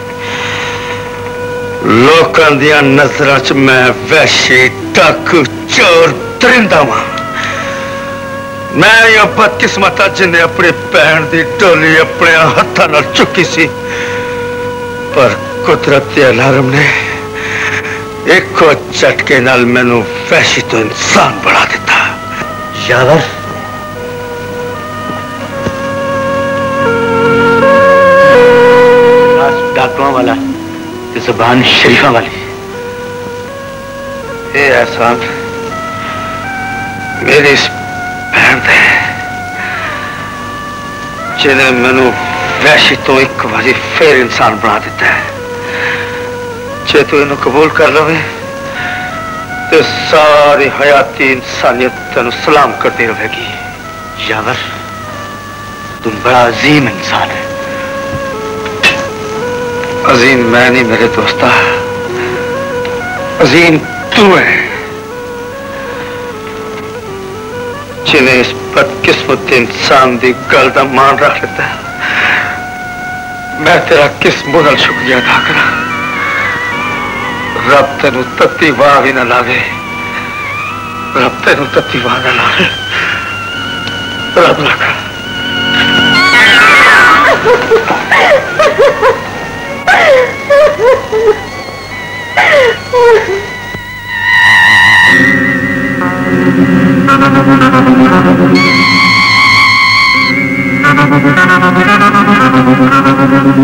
लोकां दियां नजरां च मैं वैशी डाकू चोर दरिंदा वां। मैं या बदकिस्मता जिन्हें अपनी भैन की डोली अपने हाथों नाल चुकी सी, पर कुदरत के अलार्म ने एक झटके नाल मैनू वैशी तो इंसान बना दिता। यावर डाकुआं वाला ते ज़ुबान शरीफा वाली। ये एहसान मेरी इस भैन दे जिन्हें मैनू वैशी तो एक बारी फिर इंसान बना दिता है। जे तू इन्हें कबूल कर लवे तो सारी हयाती इंसानियत तेन सलाम करती रहेगी। यावर तुम बड़ा अजीम इंसान है। अजीम मैं नहीं मेरे दोस्ता, अजीम तू है जिन्हें इस बदकिस्मत इंसान की गल का मान रख लेता है। मैं तेरा किस मुंह नाल शुक्रिया अदा करा। रब तेनू तत्ती वाह भी ना लावे, रब तेनू तत्ती वाह ना लावे, रब ना कर।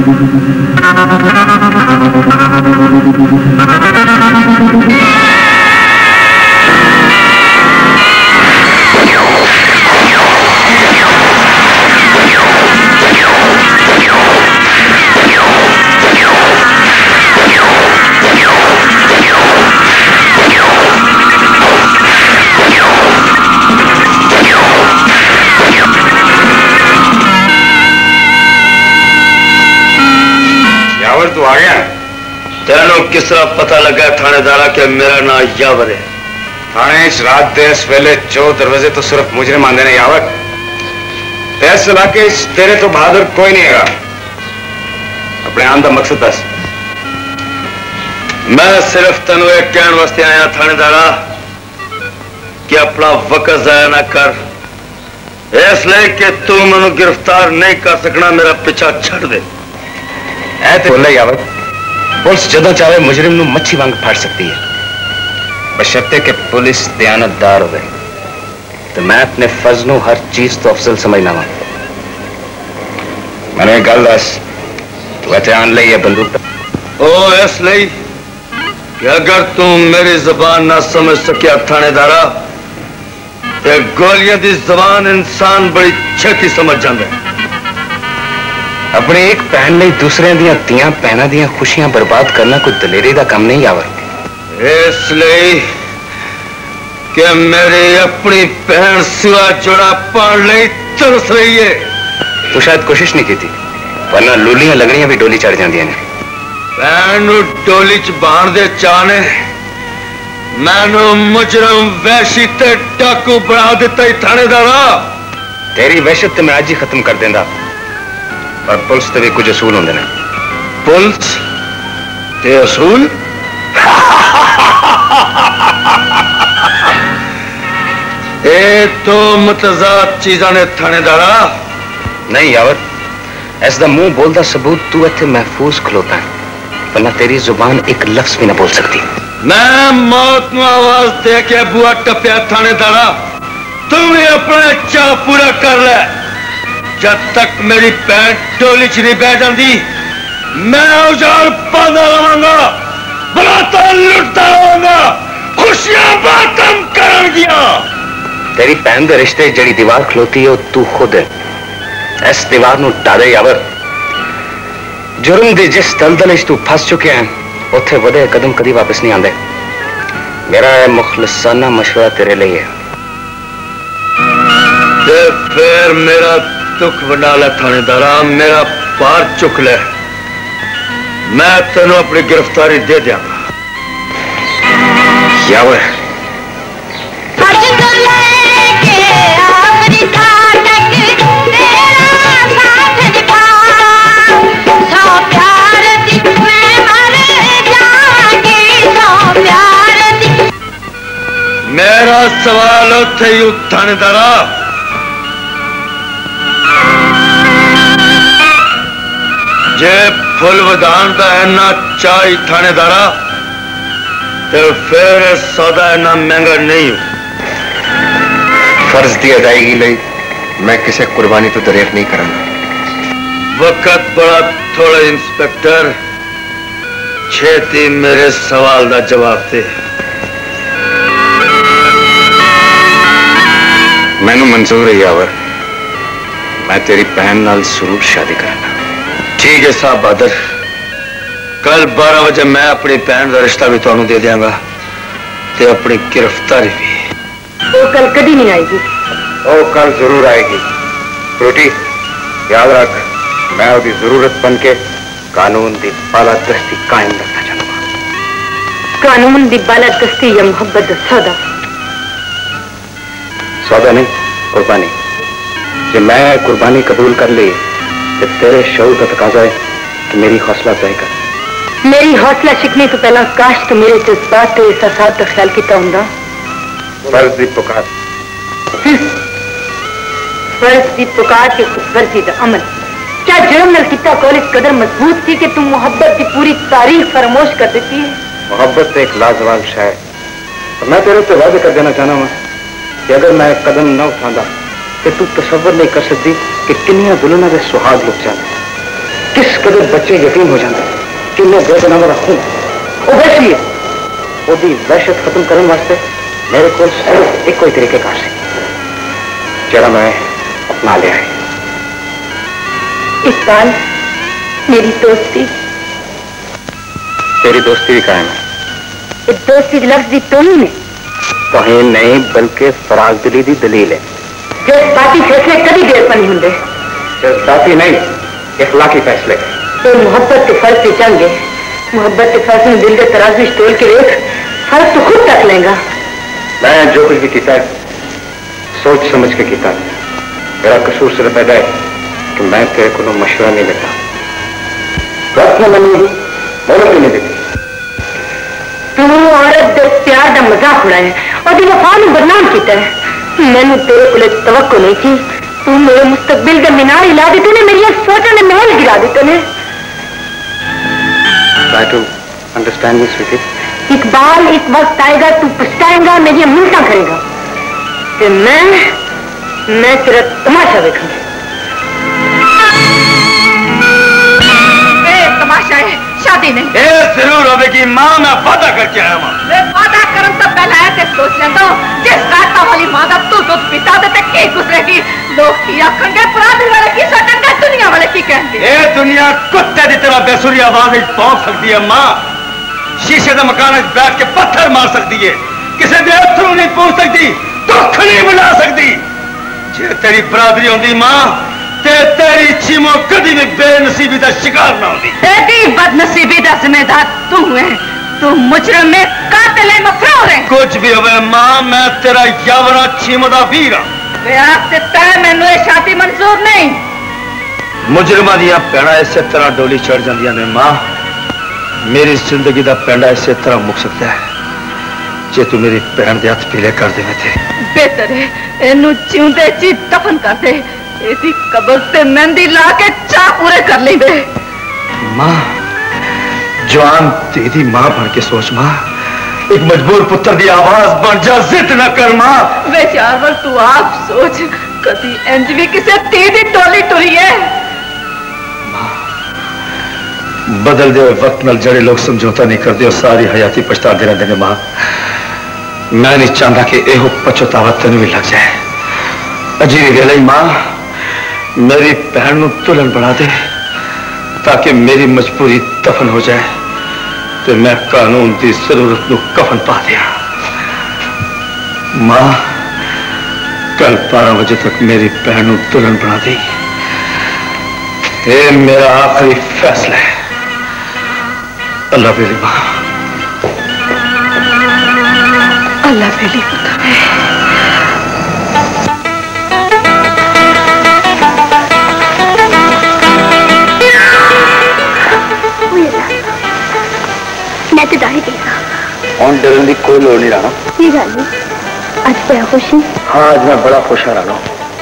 तू आ गया? तेनों किस तरह पता लगा थानेदारा के मेरा नाम यावर है? थाने रात देश वेले चो दरवाजे तो सिर्फ मुजरिम आंदे ने यावर। इस इलाके तेरे तो बहादुर कोई नहीं है। अपने आन का मकसद दस। मैं सिर्फ तेनों एक कहने वास्ते आया थानेदारा कि अपना वक्त जाया ना कर, इसलिए कि तू मैनू गिरफ्तार नहीं कर सकना, मेरा पीछा छड़ दे। ऐ ते बोला यावर, पुलिस जदों चाहे मुजरिम नू मच्छी वांग फाड़ सकती है, बशर्ते कि पुलिस दयानतदार हो। तो मैं अपने फर्ज नू हर चीज तो अफजल समझना वा। मैंने एक गल दस, तू इत्थे आन लई है बंदूक? ओ इसलिए कि अगर तू मेरी जबान ना समझ सकिया थानेदारा, तो गोलियां दी जबान इंसान बड़ी छेती समझ जाता है। अपने एक भैन ਲਈ दूसरे दियां तियां भैनां दियां खुशियां बर्बाद करना कोई दलेरी का काम नहीं यावर। इसलिए कि मेरी अपनी बहन सिवा जोड़ा पाण लई तरस रही है। तू शायद कोशिश नहीं की थी, वरना लूलियां लगनियां भी डोली चढ़ जांदियां ने। भैन नू डोली च बाण दे चाने मैनू मुजरम वैशी ते डाकू बना दिता ही थानेदारा। तेरी वहशत मैं आज ही खत्म कर देंदा, पर पुलिस ते भी कुछ असूल होंदे ने। पुलिस ते असूल? ए तो मुतजाद चीज़ां ने थानेदारा। नहीं यावर, ऐसा मुंह बोलता सबूत तू इत्थे महफूज खलोता है, वरना तेरी जुबान एक लफ्ज भी ना बोल सकती। मैं मौत नू आवाज दे के बुआ टप्या थानेदारा, तू भी अपना चाह पूरा कर ले। जब तक मेरी पैंट टोली च नहीं बह जाती, मैं औजार पादा रहांगा, बलाता लुटता रहांगा, खुशियां बातम कर गया। तेरी भैन दे रिश्ते जड़ी दीवार खलोती है तू खुद है। इस दीवार नू ढा दे यावर। जुर्म दी जिस दलदल तू फस चुके हैं, उत्थे वधे कदम कदी वापस नहीं आते। मेरा मुखलिसाना मशवरा तेरे लिए है। ते फिर मेरा दुख वंडा ले थानेदारा, मेरा पार चुक ले, मैं तेनों अपनी गिरफ्तारी दे दियांगा। यावर मेरा सवाल उत्थे ही थानेदारा, जे फुल विधान का इन्ना चाही थानेदारा, तो फिर सौदा इन्ना महंगा नहीं हो। फर्ज की अदायगी लई मैं किसी कुर्बानी तो दरेक नहीं करूंगा। वक्त बड़ा थोड़ा इंस्पेक्टर, छेती मेरे सवाल का जवाब दे। मैनू मंजूर है यावर, मैं तेरी बहन नाल जरूर शादी करना। ठीक है साहब बहादुर, कल बारह बजे मैं अपनी बहन का रिश्ता भी तुहानू दे देंगा, ते अपनी गिरफ्तारी भी। वो कल कभी नहीं आएगी। ओ कल जरूर आएगी। रोटी याद रख, मैं उसकी जरूरत बन के कानून की बालादस्ती कायम रखना चाहूंगा। कानून की बालादस्ती या मोहब्बत का सौदा? सौदा नहीं, कुर्बानी। जो मैं कुर्बानी कबूल कर ली तो तेरे शऊर का तकाजा है कि मेरी हौसला अफजाई कर। मेरी हौसला शिकने तो पहला काश तो मेरे जज्बात तो एहसासात का ख्याल किया होंदा। फर्ज दी पुकार। फर्ज दी पुकार के फर्जी का अमल। क्या जुर्म नल किता कौल इस कदर मजबूत थी कि तुम मोहब्बत की पूरी तारीख फरामोश कर देती है? मोहब्बत तो एक लाजवाब शय है। तो मैं तेरे से वादे कर देना चाहना हूं कि अगर मैं कदम न उठाता तो तू तसव्वुर नहीं कर सकती कि किन्नियां दुल्हनां दे सुहाग लुट जाते। किस कदर बच्चे यतीम हो जाते कि मैं बेगुनाह रखूं वो वैसी है ਉਹਦੀ वहशत खत्म करने वास्ते मेरे को सिर्फ एक कोई तरीकेकार से जरा मैं अपना लिया है। इकबाल मेरी दोस्ती तेरी दोस्ती भी कायम है। इस दोस्ती के लफ्ज की तोहीन है तोहीन नहीं बल्कि फराग दिली दी दलील है। जज्बाती फैसले कभी देर पर नहीं होंगे। जज्बाती नहीं इखलाकी फैसले तो मोहब्बत के फर्ज से चंगे मोहब्बत के फर्ज में दिल के तराजू तोल के देख फर्ज तो खुद तक लेगा। मैं जो कुछ भी किया है सोच समझ के किया। मेरा कसूर सिर्फ पैदा है कि मैं तेरे को मशवरा नहीं देता। वक्त में मनी बोलो भी नहीं देती। तू औरत दे प्यार का मजाक उड़ाया और वफा ने बदनाम किया है। मैंने तेरे को तवक्को नहीं थी। तू मेरे मुस्तकबिल का मीनार हिला देते ने मेरी सोचा ने महल गिरा देते ने। Try to understand me, sweetie. Iqbal एक वक्त आएगा तू पछताएगा मेरी मिन्नता करेगा कि मैं मैं तेरा तमाशा देखूंगी। तमाशा है शादी नहीं। ए जरूर होगी मां मैं वादा करके आया मां। वादा करन तो पहले ऐसे सोच लेंदा जिस काटा वाली मां दा तू दूध पिता दे ते की गुजरेगी। लोग की आखंगे पराधी वाले की सटंगे दुनिया वाले की कहेंगे। ए दुनिया कुत्ते दी तरह बेसुरी आवाज में भौंक सकती है मां। शीशे के मकान में बैठ के पत्थर मार सकती है किसी दे अथरू नहीं पहुंच सकती दुख नहीं बुला सकती। जे तेरी बरादरी होंदी मां ते तेरी चीमो कभी भी बेनसीबी का शिकार ना होती। तेरी बदनसीबी का जिम्मेदार तू है। तू मुजरिम में कातिल है मफरूर है। कुछ भी होवे मां मैं तेरा यावरा चीमो दा वीर हां। ब्याह से तय मैनू ये शादी मंजूर नहीं। मुजरिमां दियां भैणां इस तरह डोली चढ़ जांदियां ने मां। मेरी जिंदगी का पेंडा इस तरह मुक सकता है जे तू मेरी भैन के हथ पीले कर दे थे। बेहतर है इनू जिंदे जी दफन कर दे। इसी कब्र से मेहंदी ला के चाह पूरे कर लेंगे। मां जवान तेरी मां बन के सोच मां। एक मजबूर पुत्र की आवाज बन जा जिद न कर मां। बेचार तू आप सोच कभी इंज भी किसी धी दी टोली टुरी है। बदल दे वक्त नाल जड़े लोग समझौता नहीं करते और सारी हयाती पछताते रहते हैं मां। मैं नहीं चाहता कि यह पछतावा तेन भी लग जाए। अजीब वेले मां मेरी बहन को दुल्हन बना दे ताकि मेरी मजबूरी दफन हो जाए तो मैं कानून की जरूरत को कफन पा दिया। मां कल बारह बजे तक मेरी बहन को दुल्हन बना दी। ये मेरा आखिरी फैसला है। अल्लाह मेरी मां। अल्लाह मेरी पुत्र है। मैं तो दाढ़ी देखा और डरने की कोई लोड़ नहीं रहा। ये गल नहीं आज बड़ा खुश है। हाँ आज मैं बड़ा खुश रहा।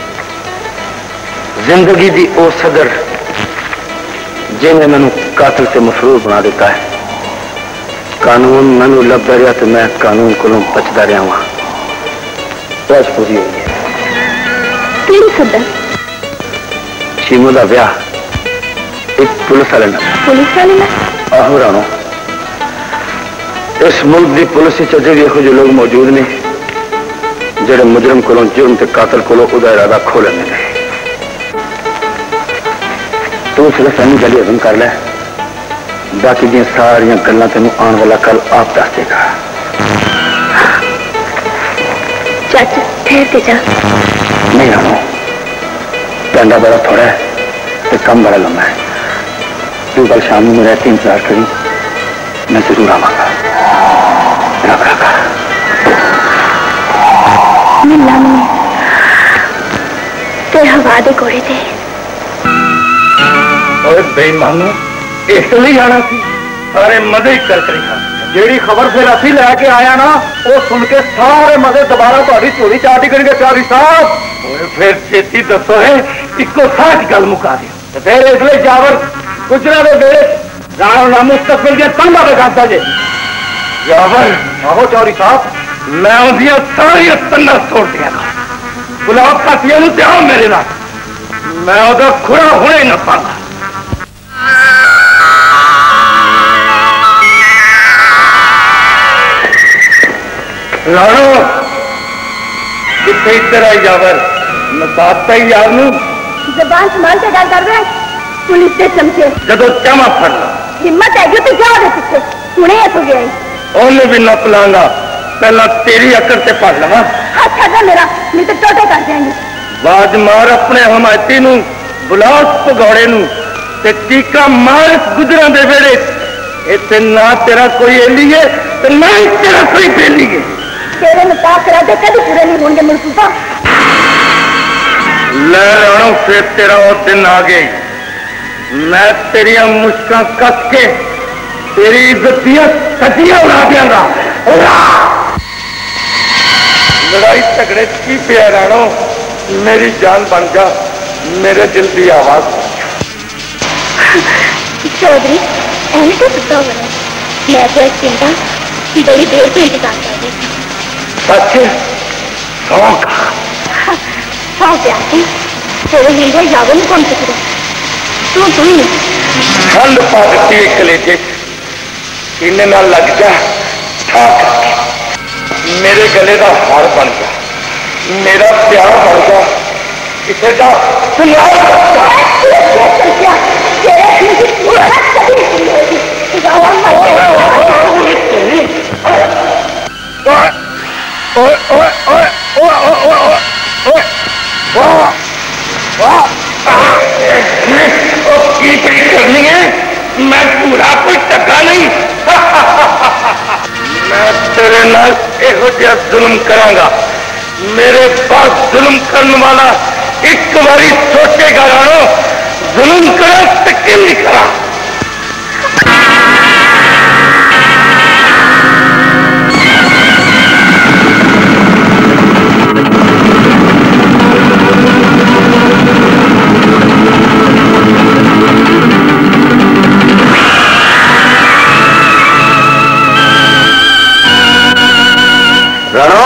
जिंदगी की वो सदर जिन्हें मैनू कातिल से मफरूर बना देता है। कानून मैनू लभदा रहा तो मैं कानून को बचता रहा वहां। बस पूरी हुई है। केड़ी सदर? चीमो का ब्याह एक पुलिस वाले नाल। पुलिस वाले नाल? आहो राणो इस मुल्क की पुलिस अजे भी यहो जो लोग मौजूद ने जेडे मुजरम को जुर्म ते कातिल को उदा इरादा खो लेंगे ने। तू सिर्फ सही गल हजम कर ले बाकी दी सारियां गल्लां तेनू आने वाला कल आप दस देगा। चाचा ठहर के जा। नहीं राणो पेंडा बड़ा थोड़ा है तो कम बड़ा लंबा है। तू कल शाम में रहते इंतजार करी मैं जरूर आवागा। रख रखा मिलना नहीं तेरा वादे कोड़े थे। और बेईमानो इसलिए आना थी सारे मजे ही कर करेगा। जेड़ी खबर फिर असी लैके आया ना वो सुन के सारे मजे दोबारा थोड़ी चोरी चाटी करेंगे प्यारी साहब। फिर छेती दसो है इको साथ गल मुका दिया फिर इसलिए जावर गुजरा दे देश राणो ना मुस्तकबिल के तंबा पे खाता जे जावर। आहो चौरी साहब मैं उनदियां सारियां तन्ना तोड़ दिया गुलाब का पिया ध्यान मेरे नाल मैं उधर खुरा होने न पाऊंगा। राणो कितने तेरा यावर नसाता ही यार नू जबान संभाल के गल कर रहा है पुलिस से चमचे जदों चामा फड़ ला हिम्मत है जो तू जा दे पीछे हुणे इथों गया ओनू भी नप लांगा पहला तेरी अकड़ से पढ़ लवा हाथ छड़ा मेरा नहीं तो टोटे कर देंगे वाज मार अपने हमायती नू बुलास भगौड़े नू ते चीका मार गुजरां दे वेड़े इत्थे ना तेरा कोई एली है ते ना ही तेरा कोई बेली है तेरे मुताक रादे कभी पूरे नहीं होंगे मुल्फूफा ले राणो फिर तेरा वो दिन आ गई मैं तेरिया मुश्कां कस के तेरी इज्जत दियां सदियां उड़ा दियांगा लड़ाई झगड़े की पिया राणो मेरी जान बन जा मेरे दिल की आवाज चौधरी ऐसे तो सुता हुआ है मैं तो एक चिंता बड़ी देर से इंतजार कर रही थी सच शौक शौक आते तेरे हिंदुआ यादों में कौन सकता तू तू ही ठंड पा दी एक कलेजे सीने ना लग जा ठा करके मेरे गले का हार बन जा मेरा प्यार बन जा किसी का करनी है मैं पूरा कोई टका नहीं मैं तेरे नाल एहो जिहा जुल्म करांगा मेरे पास जुल्म करने वाला एक बारी सोचेगा राणो जुल्म करा तो क्यों नहीं करा राणो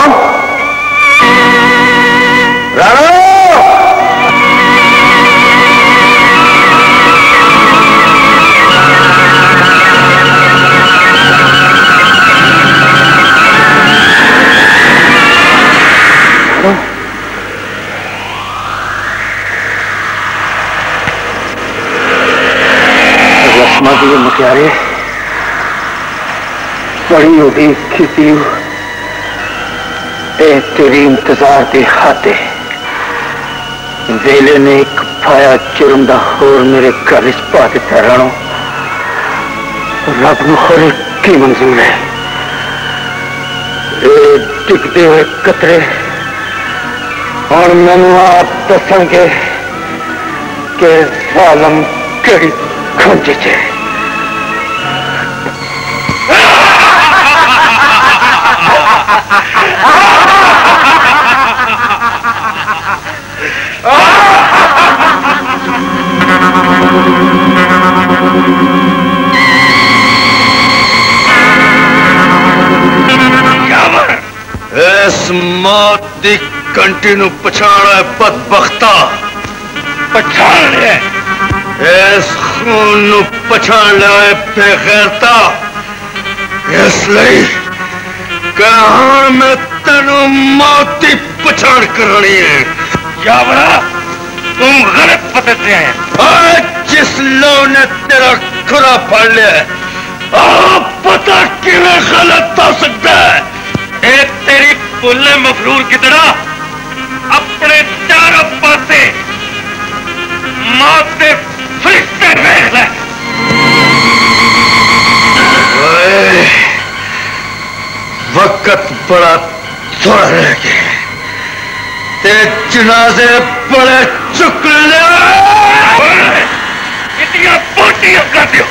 राणो रस्मा की मुख्यारे बड़ी उड़ी खिसी ए तेरी इंतजार के हाथे वेले ने एक पाया जुर्म का होर मेरे घर च पा दिता राणो रब नूं हर एक की मंजूर है ए डिगते हुए कतरे और मैनू आप दसेंगे कि जालम केड़ी खुंज च है इस मौत की कंटी नूं पछाण है बदबख्ता पछाण है इस खून नूं पछाण लिया है बेगैरता इसलिए कहां मैं तेनों मौत की पछाण करनी है यावरा तुम गलत पते से आए जिस लो ने तेरा खुरा फाड़ लिया है आप पता किवें गलत हो सकता है ए तेरी पुल्ले मफरूर की तरह अपने चारों पासे मौत के फरिश्ते देख ले वक्त बड़ा थोड़ा रह गया ते जनाजे बड़े चुक ले इतनी बोटियां कर दियो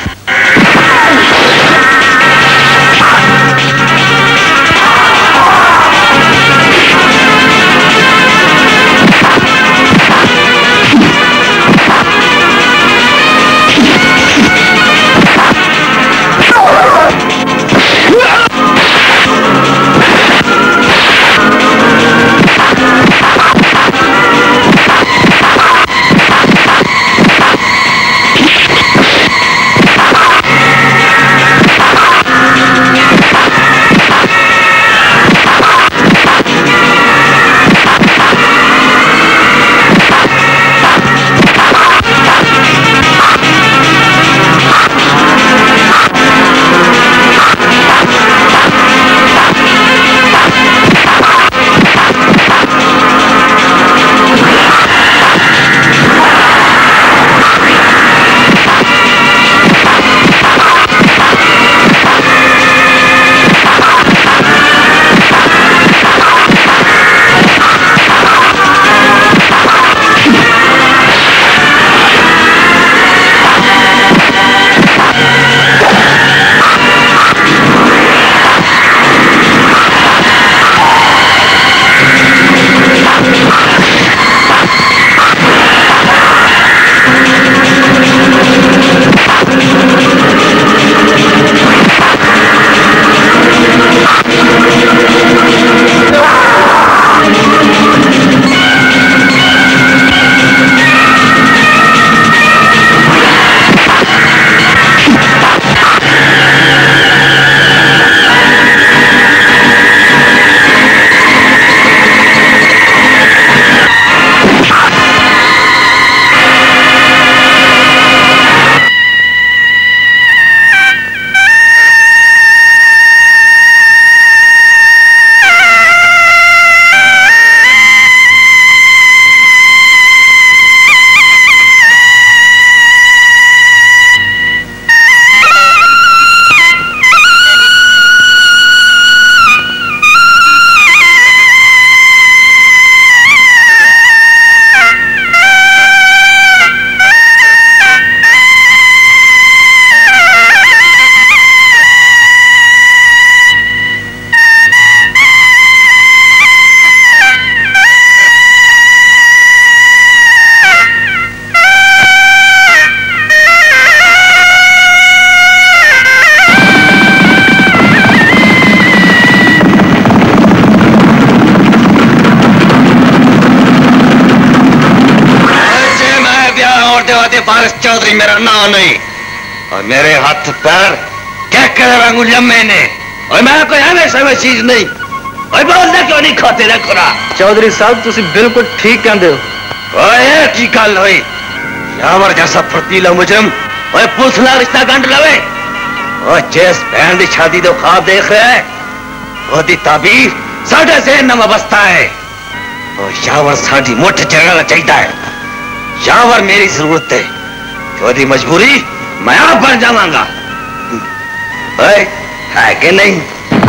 पारस चौधरी मेरा नाम नहीं, और मेरे हाथ पैर क्या करे वांगू लम्बे ने, और मैं कोई हमेशा में चीज नहीं। और बोलना क्यों नहीं खाते रे खुरा? चौधरी साहब तुसी बिल्कुल ठीक कहते हो। ओए की गल हुई, यावर जैसा फर्तीला मुजरम ओए पुलिस नाल रिश्ता गंढ लवे, और जिस बहन की शादी दो ख्वाब देख रहा है ओदी ताबीर साढ़े ज़हन में बसता है। और यावर साड़ी मुठ चढ़ना चाहिए है, यावर मेरी जरूरत है, ओदी मजबूरी मैं आप बन जावांगा। ओए है कि नहीं?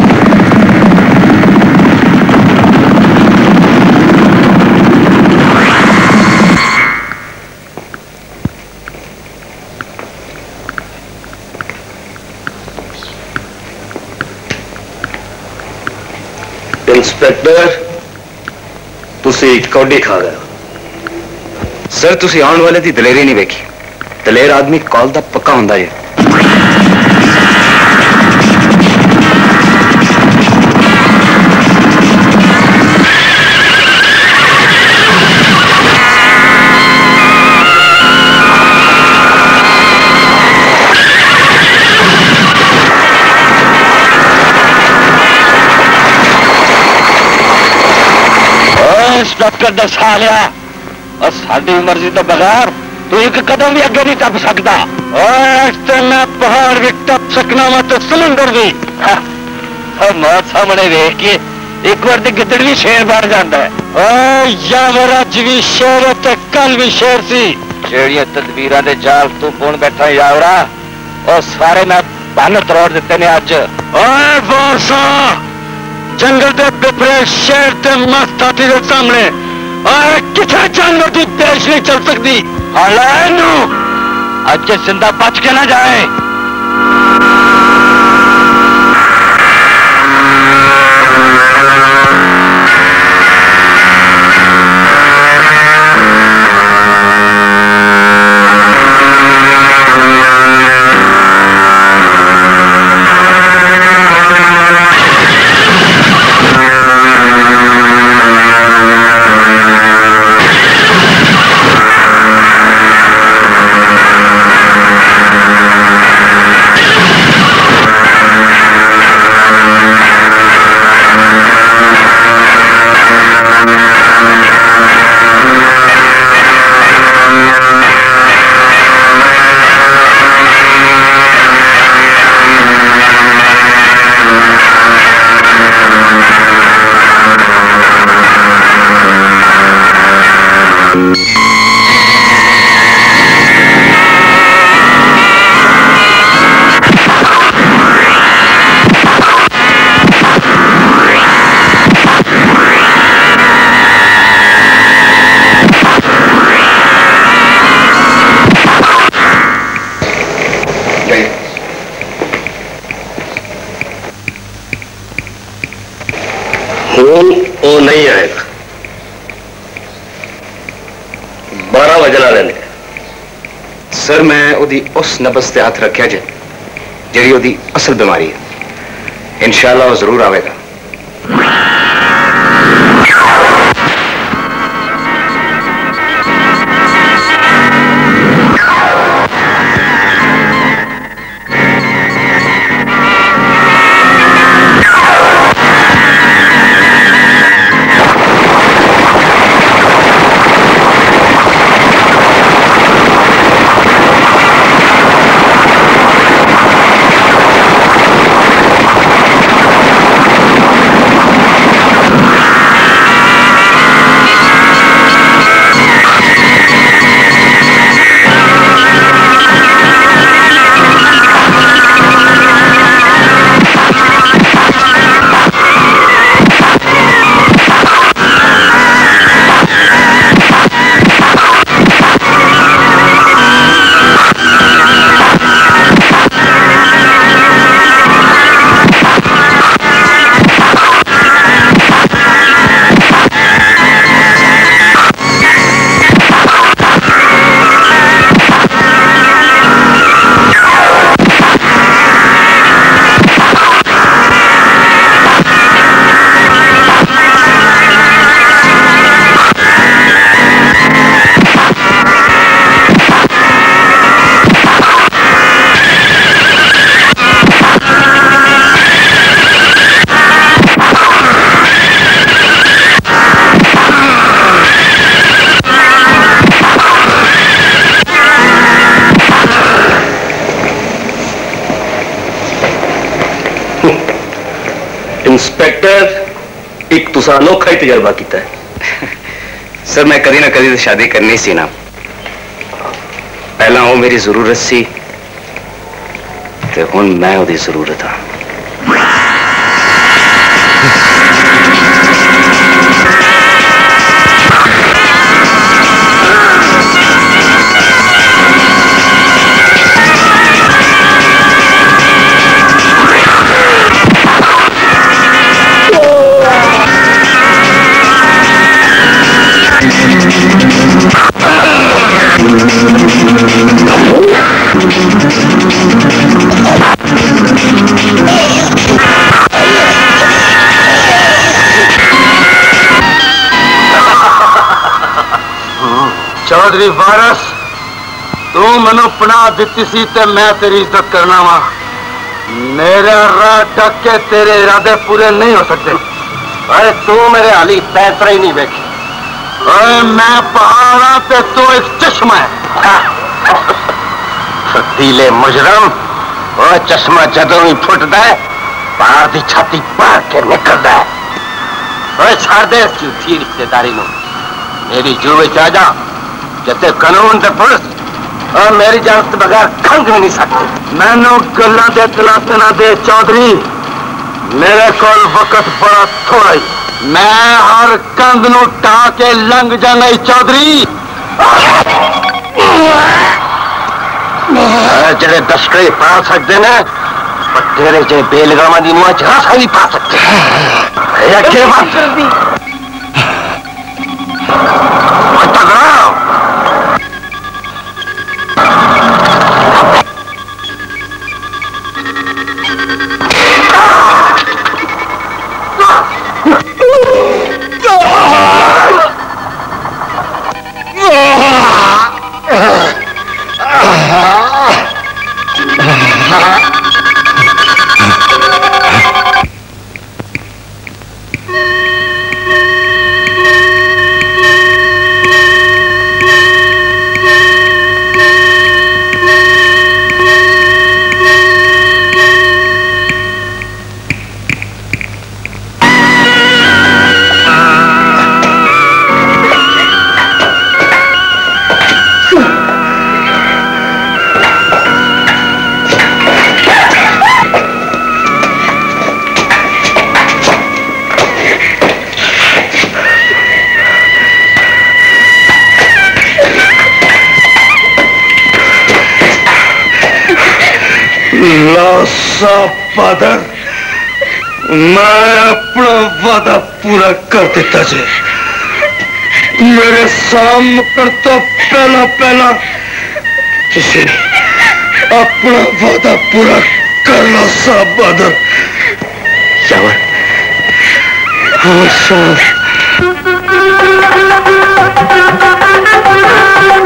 इंस्पेक्टर तुसी कौडी खा गए सर। तुसी आने वाले की दलेरी नहीं वेखी। दलेर आदमी कॉल का पक्का होंदा है। इंस्पेक्टर दस आ लिया, और साड़ी मर्जी तो बगैर तू एक कदम भी अगे नहीं टप सकता। और मैं पहाड़ भी टप सकना, मैं तो समुंदर भी। मौत सामने वेख के एक बार तो गिदड़ भी शेर बन जाता है। यावर अज भी शेर ते कल भी शेर सी। जेड़िया तदबीर के जाल तू बुन बैठा यावरा, और सारे मैं बन तरोड़ दिते ने अज। ओए बोसा जंगल के पिपरे शेर ते मस्त हाथी के सामने और किसी जानवर की पेश नहीं चल सकती। हालानू अज जिंदा बच के ना जाए। वो नहीं आएगा। बारह बजे ला लेने सर। मैं उदी उस नबज ते हाथ रखा जे जी उदी असल बीमारी है। इंशाल्लाह वो जरूर आएगा। इंस्पेक्टर एक तुसा अनोखा ही तजर्बा किया है। सर मैं कदी ना कदी तो शादी करनी सी ना, पहला वो मेरी जरूरत सी ते हुण मैं ओदी जरूरत हाँ। चौधरी वारस, तू मनु पनाह दिती सी ते मैं तेरी इज्जत करना वा। मेरा राह ढक के तेरे इरादे पूरे नहीं हो सकते। अरे तू मेरे हाली पैतरा ही नहीं देखी। अरे मैं पहाड़ हाँ ते तू एक चश्मा है। फतीले मुजरम, वो चश्मा जदों ही फुटदा है पहाड़ की छाती पार के निकलता है। अरे छाड़ दे इस झूठी रिश्तेदारी नूं, मेरी जू विच आ जा। जैसे कानून ते पुलिस और मेरी इजाजत बगैर खंग भी नहीं सकते। मैनू गल्लां दे दिलासे ना दे चौधरी, मेरे कोल वक्त बड़ा थोड़ा ही। मैं हर कंध नू ढा के लंघ जाना चौधरी। जेड़े दशकरे पा सकते ने तेरे जे बेलगामा दी मुंह च रसा भी पा सकते। अगे बात फादर, मैं अपना वादा पूरा कर देता जे। मेरे सामने कर तो पहला पहला किसी अपना वादा पूरा कर लो सा बदर। शाबाश हाँ शाबाश।